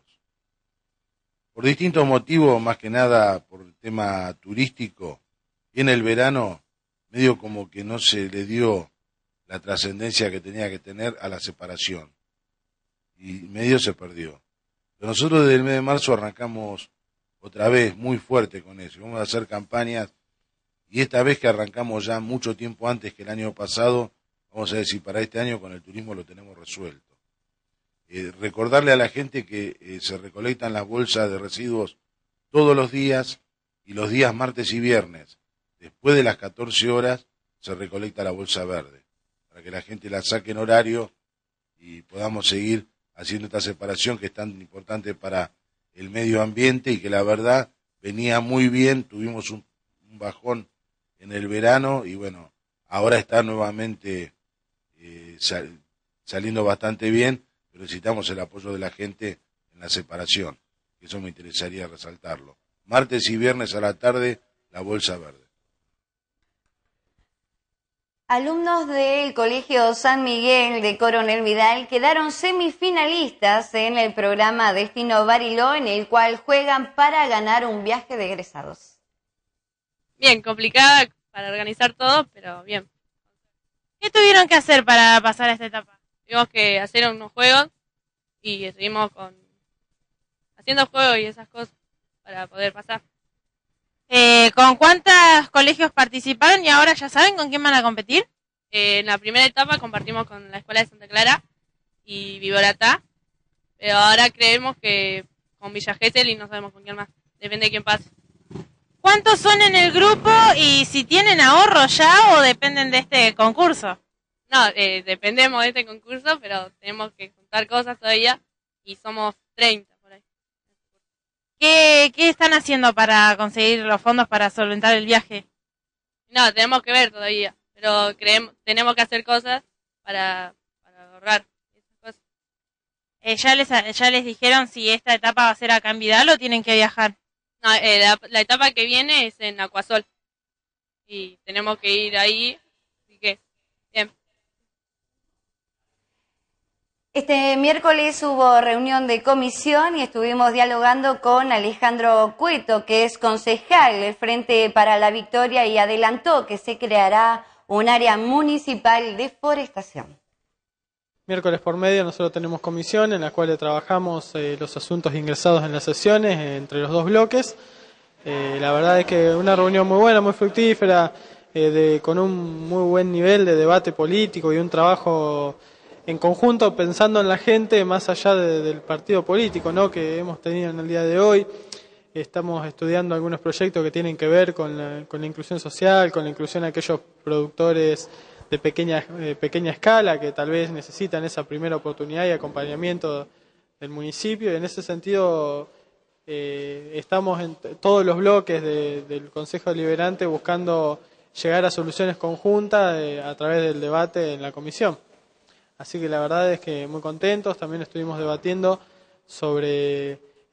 Por distintos motivos, más que nada por el tema turístico, y en el verano medio como que no se le dio la trascendencia que tenía que tener a la separación. Y medio se perdió. Pero nosotros desde el mes de marzo arrancamos otra vez muy fuerte con eso. Vamos a hacer campañas y esta vez que arrancamos ya mucho tiempo antes que el año pasado, vamos a ver si para este año con el turismo lo tenemos resuelto. Recordarle a la gente que se recolectan las bolsas de residuos todos los días y los días martes y viernes. Después de las 14 horas se recolecta la bolsa verde, para que la gente la saque en horario y podamos seguir haciendo esta separación que es tan importante para el medio ambiente y que la verdad venía muy bien. Tuvimos un bajón en el verano y bueno, ahora está nuevamente saliendo bastante bien, pero necesitamos el apoyo de la gente en la separación. Eso me interesaría resaltarlo. Martes y viernes a la tarde, la bolsa verde. Alumnos del Colegio San Miguel de Coronel Vidal quedaron semifinalistas en el programa Destino Bariló, en el cual juegan para ganar un viaje de egresados. Bien, complicada para organizar todo, pero bien. ¿Qué tuvieron que hacer para pasar a esta etapa? Tuvimos que hacer unos juegos y estuvimos haciendo juegos y esas cosas para poder pasar. ¿Con cuántos colegios participaron y ahora ya saben con quién van a competir? En la primera etapa compartimos con la Escuela de Santa Clara y Viboratá, pero ahora creemos que con Villa Gesell y no sabemos con quién más. Depende de quién pase. ¿Cuántos son en el grupo y si tienen ahorro ya o dependen de este concurso? No, dependemos de este concurso, pero tenemos que juntar cosas todavía y somos 30 por ahí. ¿Qué están haciendo para conseguir los fondos para solventar el viaje? No, tenemos que ver todavía, pero tenemos que hacer cosas para ahorrar esas cosas. ¿Ya les dijeron si esta etapa va a ser acá en Vidal o tienen que viajar? No, la etapa que viene es en Acuasol y tenemos que ir ahí, así que bien. Este miércoles hubo reunión de comisión y estuvimos dialogando con Alejandro Cueto, que es concejal del Frente para la Victoria, y adelantó que se creará un área municipal de forestación. Miércoles por medio nosotros tenemos comisión en la cual trabajamos los asuntos ingresados en las sesiones entre los dos bloques. La verdad es que una reunión muy buena, muy fructífera, con un muy buen nivel de debate político y un trabajo en conjunto pensando en la gente más allá del partido político, ¿no?, que hemos tenido en el día de hoy. Estamos estudiando algunos proyectos que tienen que ver con la inclusión social, con la inclusión de aquellos productores de pequeña escala que tal vez necesitan esa primera oportunidad y acompañamiento del municipio. Y en ese sentido estamos en todos los bloques del Consejo Deliberante buscando llegar a soluciones conjuntas a través del debate en la comisión. Así que la verdad es que muy contentos. También estuvimos debatiendo sobre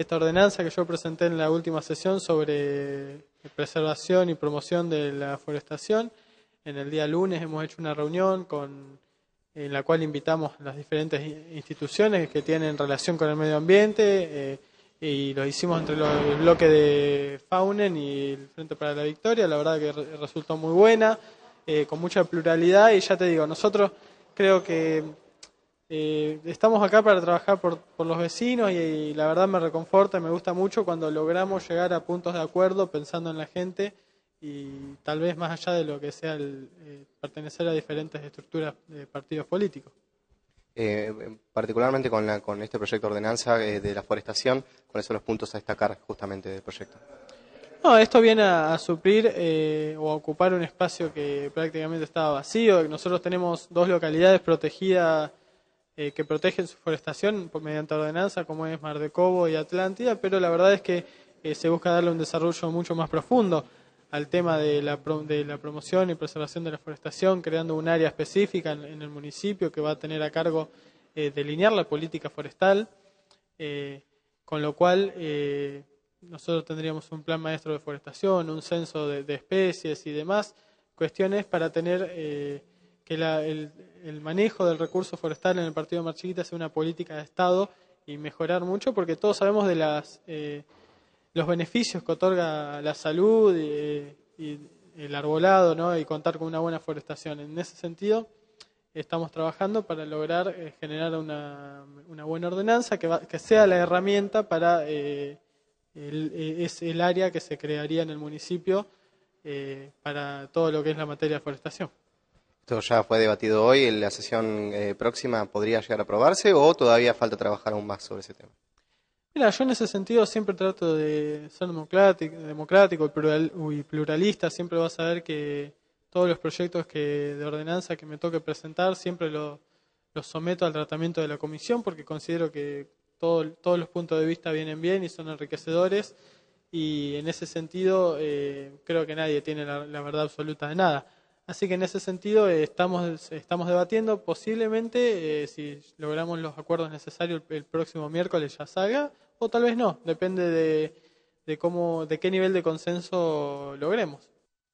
esta ordenanza que yo presenté en la última sesión sobre preservación y promoción de la forestación. En el día lunes hemos hecho una reunión en la cual invitamos a las diferentes instituciones que tienen relación con el medio ambiente y lo hicimos entre el bloque de Faunen y el Frente para la Victoria. La verdad que resultó muy buena, con mucha pluralidad, y ya te digo, nosotros creo que estamos acá para trabajar por los vecinos y la verdad me reconforta, me gusta mucho cuando logramos llegar a puntos de acuerdo pensando en la gente y tal vez más allá de lo que sea pertenecer a diferentes estructuras de partidos políticos. Particularmente con este proyecto de ordenanza de la forestación, ¿cuáles son los puntos a destacar justamente del proyecto? No, esto viene a suplir o a ocupar un espacio que prácticamente estaba vacío. Nosotros tenemos 2 localidades protegidas que protegen su forestación mediante ordenanza, como es Mar de Cobo y Atlántida, pero la verdad es que se busca darle un desarrollo mucho más profundo al tema de la promoción y preservación de la forestación, creando un área específica en el municipio que va a tener a cargo delinear la política forestal, con lo cual nosotros tendríamos un plan maestro de forestación, un censo de especies y demás cuestiones para tener que el manejo del recurso forestal en el partido de Mar Chiquita sea una política de Estado y mejorar mucho, porque todos sabemos de los beneficios que otorga la salud y el arbolado, ¿no? Y contar con una buena forestación. En ese sentido, estamos trabajando para lograr generar una buena ordenanza que sea la herramienta para el área que se crearía en el municipio para todo lo que es la materia de forestación. ¿Esto ya fue debatido hoy? ¿En la sesión próxima podría llegar a aprobarse o todavía falta trabajar aún más sobre ese tema? Mira, yo en ese sentido siempre trato de ser democrático y pluralista. Siempre vas a ver que todos los proyectos de ordenanza que me toque presentar siempre los someto al tratamiento de la comisión, porque considero que todos los puntos de vista vienen bien y son enriquecedores, y en ese sentido creo que nadie tiene la verdad absoluta de nada. Así que en ese sentido estamos debatiendo, posiblemente si logramos los acuerdos necesarios el próximo miércoles ya salga, o tal vez no, depende de qué nivel de consenso logremos.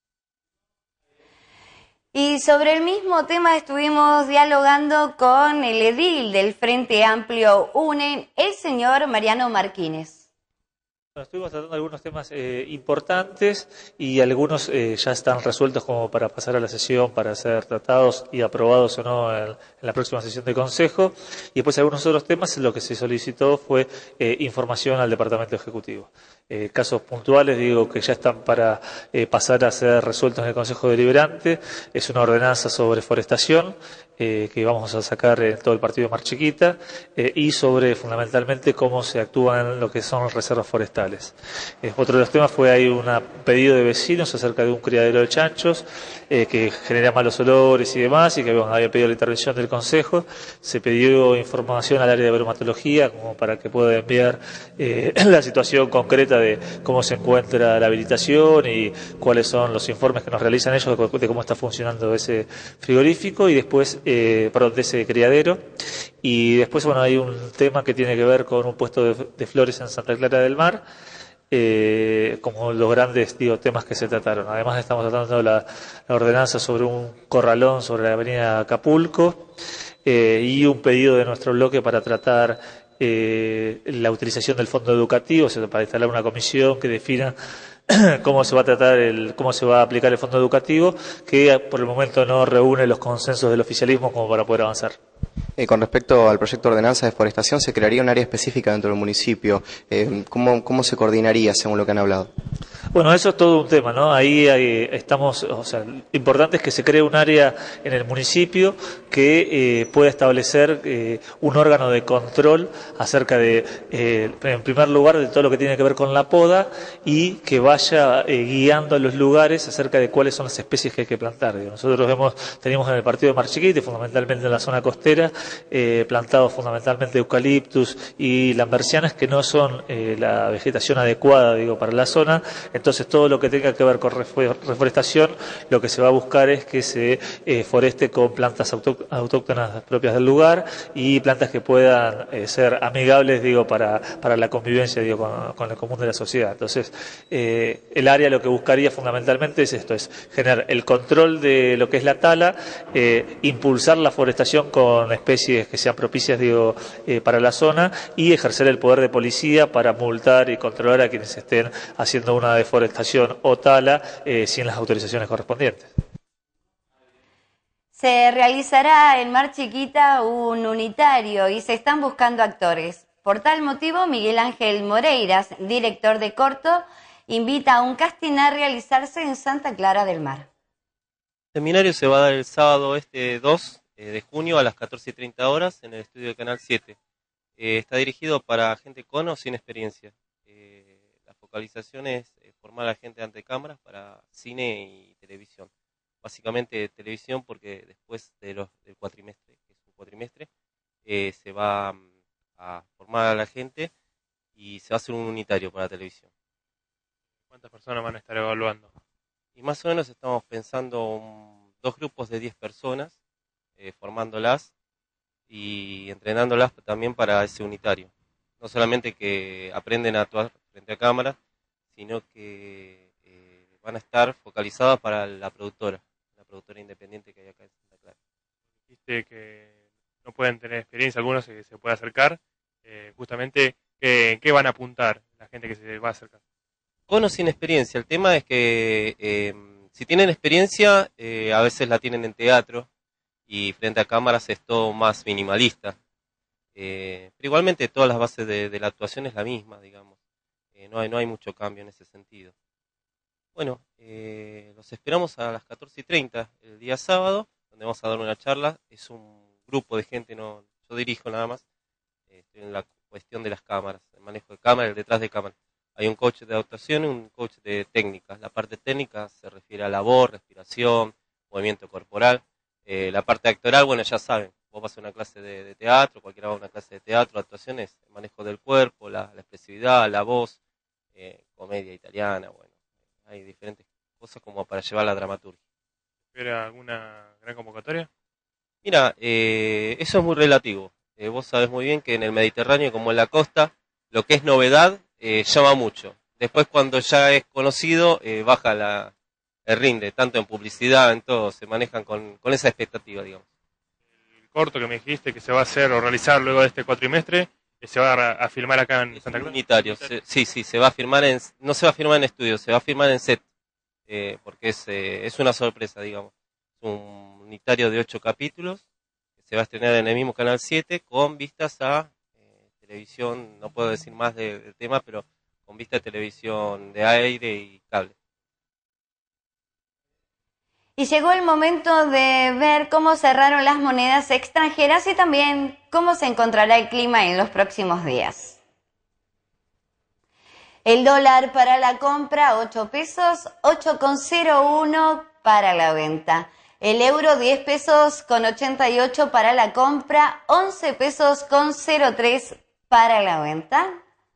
Y sobre el mismo tema estuvimos dialogando con el edil del Frente Amplio UNE, el señor Mariano Martínez. Estuvimos tratando algunos temas importantes y algunos ya están resueltos como para pasar a la sesión, para ser tratados y aprobados o no en la próxima sesión de Consejo. Y después algunos otros temas, lo que se solicitó fue información al Departamento Ejecutivo. Casos puntuales, digo, que ya están para pasar a ser resueltos en el Consejo Deliberante. Es una ordenanza sobre forestación que vamos a sacar en todo el partido de Mar Chiquita y sobre fundamentalmente cómo se actúa en lo que son las reservas forestales. Otro de los temas fue ahí un pedido de vecinos acerca de un criadero de chanchos que genera malos olores y demás, y que había pedido la intervención del Consejo. Se pidió información al área de bromatología como para que pueda enviar la situación concreta de cómo se encuentra la habilitación y cuáles son los informes que nos realizan ellos de cómo está funcionando ese frigorífico y después de ese criadero. Y después, bueno, hay un tema que tiene que ver con un puesto de flores en Santa Clara del Mar, como los grandes temas que se trataron. Además estamos tratando la ordenanza sobre un corralón sobre la avenida Acapulco y un pedido de nuestro bloque para tratar la utilización del fondo educativo, o sea, para instalar una comisión que defina cómo se va a tratar cómo se va a aplicar el fondo educativo, que por el momento no reúne los consensos del oficialismo como para poder avanzar. Con respecto al proyecto de ordenanza de forestación, se crearía un área específica dentro del municipio. ¿Cómo se coordinaría según lo que han hablado? Bueno, eso es todo un tema, ¿no? Ahí estamos, o sea, lo importante es que se cree un área en el municipio que pueda establecer un órgano de control acerca de, en primer lugar, de todo lo que tiene que ver con la poda y que vaya guiando a los lugares acerca de cuáles son las especies que hay que plantar. Nosotros teníamos en el partido de Mar Chiquita, fundamentalmente en la zona costera, plantados fundamentalmente eucaliptus y lambercianas, que no son la vegetación adecuada, para la zona. Entonces todo lo que tenga que ver con reforestación, lo que se va a buscar es que se foreste con plantas autóctonas propias del lugar y plantas que puedan ser amigables, digo, para la convivencia, digo, con el común de la sociedad. Entonces, el área lo que buscaría fundamentalmente es esto, es generar el control de lo que es la tala, impulsar la forestación con especies que sean propicias, digo, para la zona y ejercer el poder de policía para multar y controlar a quienes estén haciendo una deforestación o tala sin las autorizaciones correspondientes. Se realizará en Mar Chiquita un unitario y se están buscando actores. Por tal motivo, Miguel Ángel Moreiras, director de corto, invita a un casting a realizarse en Santa Clara del Mar. El seminario se va a dar el sábado 2 de junio a las 14:30 horas en el estudio de Canal 7. Está dirigido para gente con o sin experiencia. La focalización es formar a la gente ante cámaras para cine y televisión. Básicamente televisión porque después del cuatrimestre, que es un cuatrimestre, se va a formar a la gente y se va a hacer un unitario para televisión. ¿Cuántas personas van a estar evaluando? Y más o menos estamos pensando 2 grupos de 10 personas, formándolas y entrenándolas también para ese unitario. No solamente que aprenden a actuar frente a cámara, sino que van a estar focalizadas para la productora independiente que hay acá en Santa Clara. Dijiste que no pueden tener experiencia, algunos se puede acercar. Justamente, ¿qué van a apuntar la gente que se va a acercar? Con o sin experiencia. El tema es que si tienen experiencia, a veces la tienen en teatro y frente a cámaras es todo más minimalista. Pero igualmente todas las bases de la actuación es la misma, digamos. No hay mucho cambio en ese sentido. Bueno, los esperamos a las 14:30 el día sábado, donde vamos a dar una charla. Es un grupo de gente, no, yo dirijo nada más. Estoy en la cuestión de las cámaras, el manejo de cámaras, el detrás de cámaras. Hay un coach de actuación y un coach de técnicas. La parte técnica se refiere a la voz, respiración, movimiento corporal. La parte actoral, bueno, ya saben, vos vas a una clase de teatro, cualquiera va a una clase de teatro, actuaciones, el manejo del cuerpo, la expresividad, la voz, comedia italiana, bueno, hay diferentes cosas como para llevar la dramaturgia. ¿Espera alguna gran convocatoria? Mira, eso es muy relativo. Vos sabés muy bien que en el Mediterráneo, como en la costa, lo que es novedad llama mucho. Después, cuando ya es conocido, baja el rinde, tanto en publicidad, en todo, se manejan con esa expectativa, digamos. El corto que me dijiste que se va a hacer o realizar luego de este cuatrimestre, se va a filmar acá en Santa Cruz. Unitario, sí, se va a filmar no se va a filmar en estudio, se va a filmar en set, porque es una sorpresa, digamos. Es un unitario de 8 capítulos, que se va a estrenar en el mismo Canal 7, con vistas a televisión, no puedo decir más del tema, pero con vista a televisión de aire y cable. Y llegó el momento de ver cómo cerraron las monedas extranjeras y también cómo se encontrará el clima en los próximos días. El dólar para la compra, 8 pesos, 8,01 para la venta. El euro, 10 pesos con 88 para la compra, 11 pesos con 03 para la venta.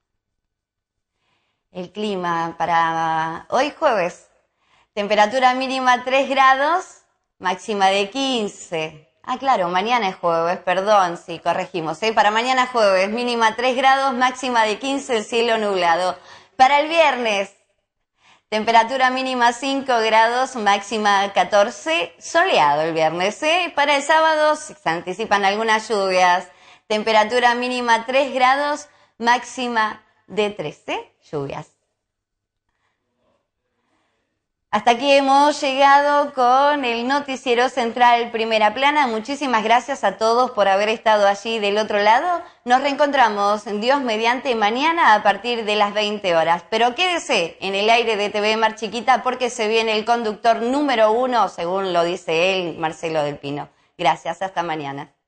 El clima para hoy jueves. Temperatura mínima 3 grados, máxima de 15. Ah, claro, mañana es jueves, perdón, sí, corregimos. Para mañana jueves, mínima 3 grados, máxima de 15, el cielo nublado. Para el viernes, temperatura mínima 5 grados, máxima 14, soleado el viernes. Para el sábado se anticipan algunas lluvias. Temperatura mínima 3 grados, máxima de 13, lluvias. Hasta aquí hemos llegado con el Noticiero Central Primera Plana. Muchísimas gracias a todos por haber estado allí del otro lado. Nos reencontramos, Dios mediante, mañana a partir de las 20 horas. Pero quédese en el aire de TV Mar Chiquita porque se viene el conductor número 1, según lo dice él, Marcelo del Pino. Gracias, hasta mañana.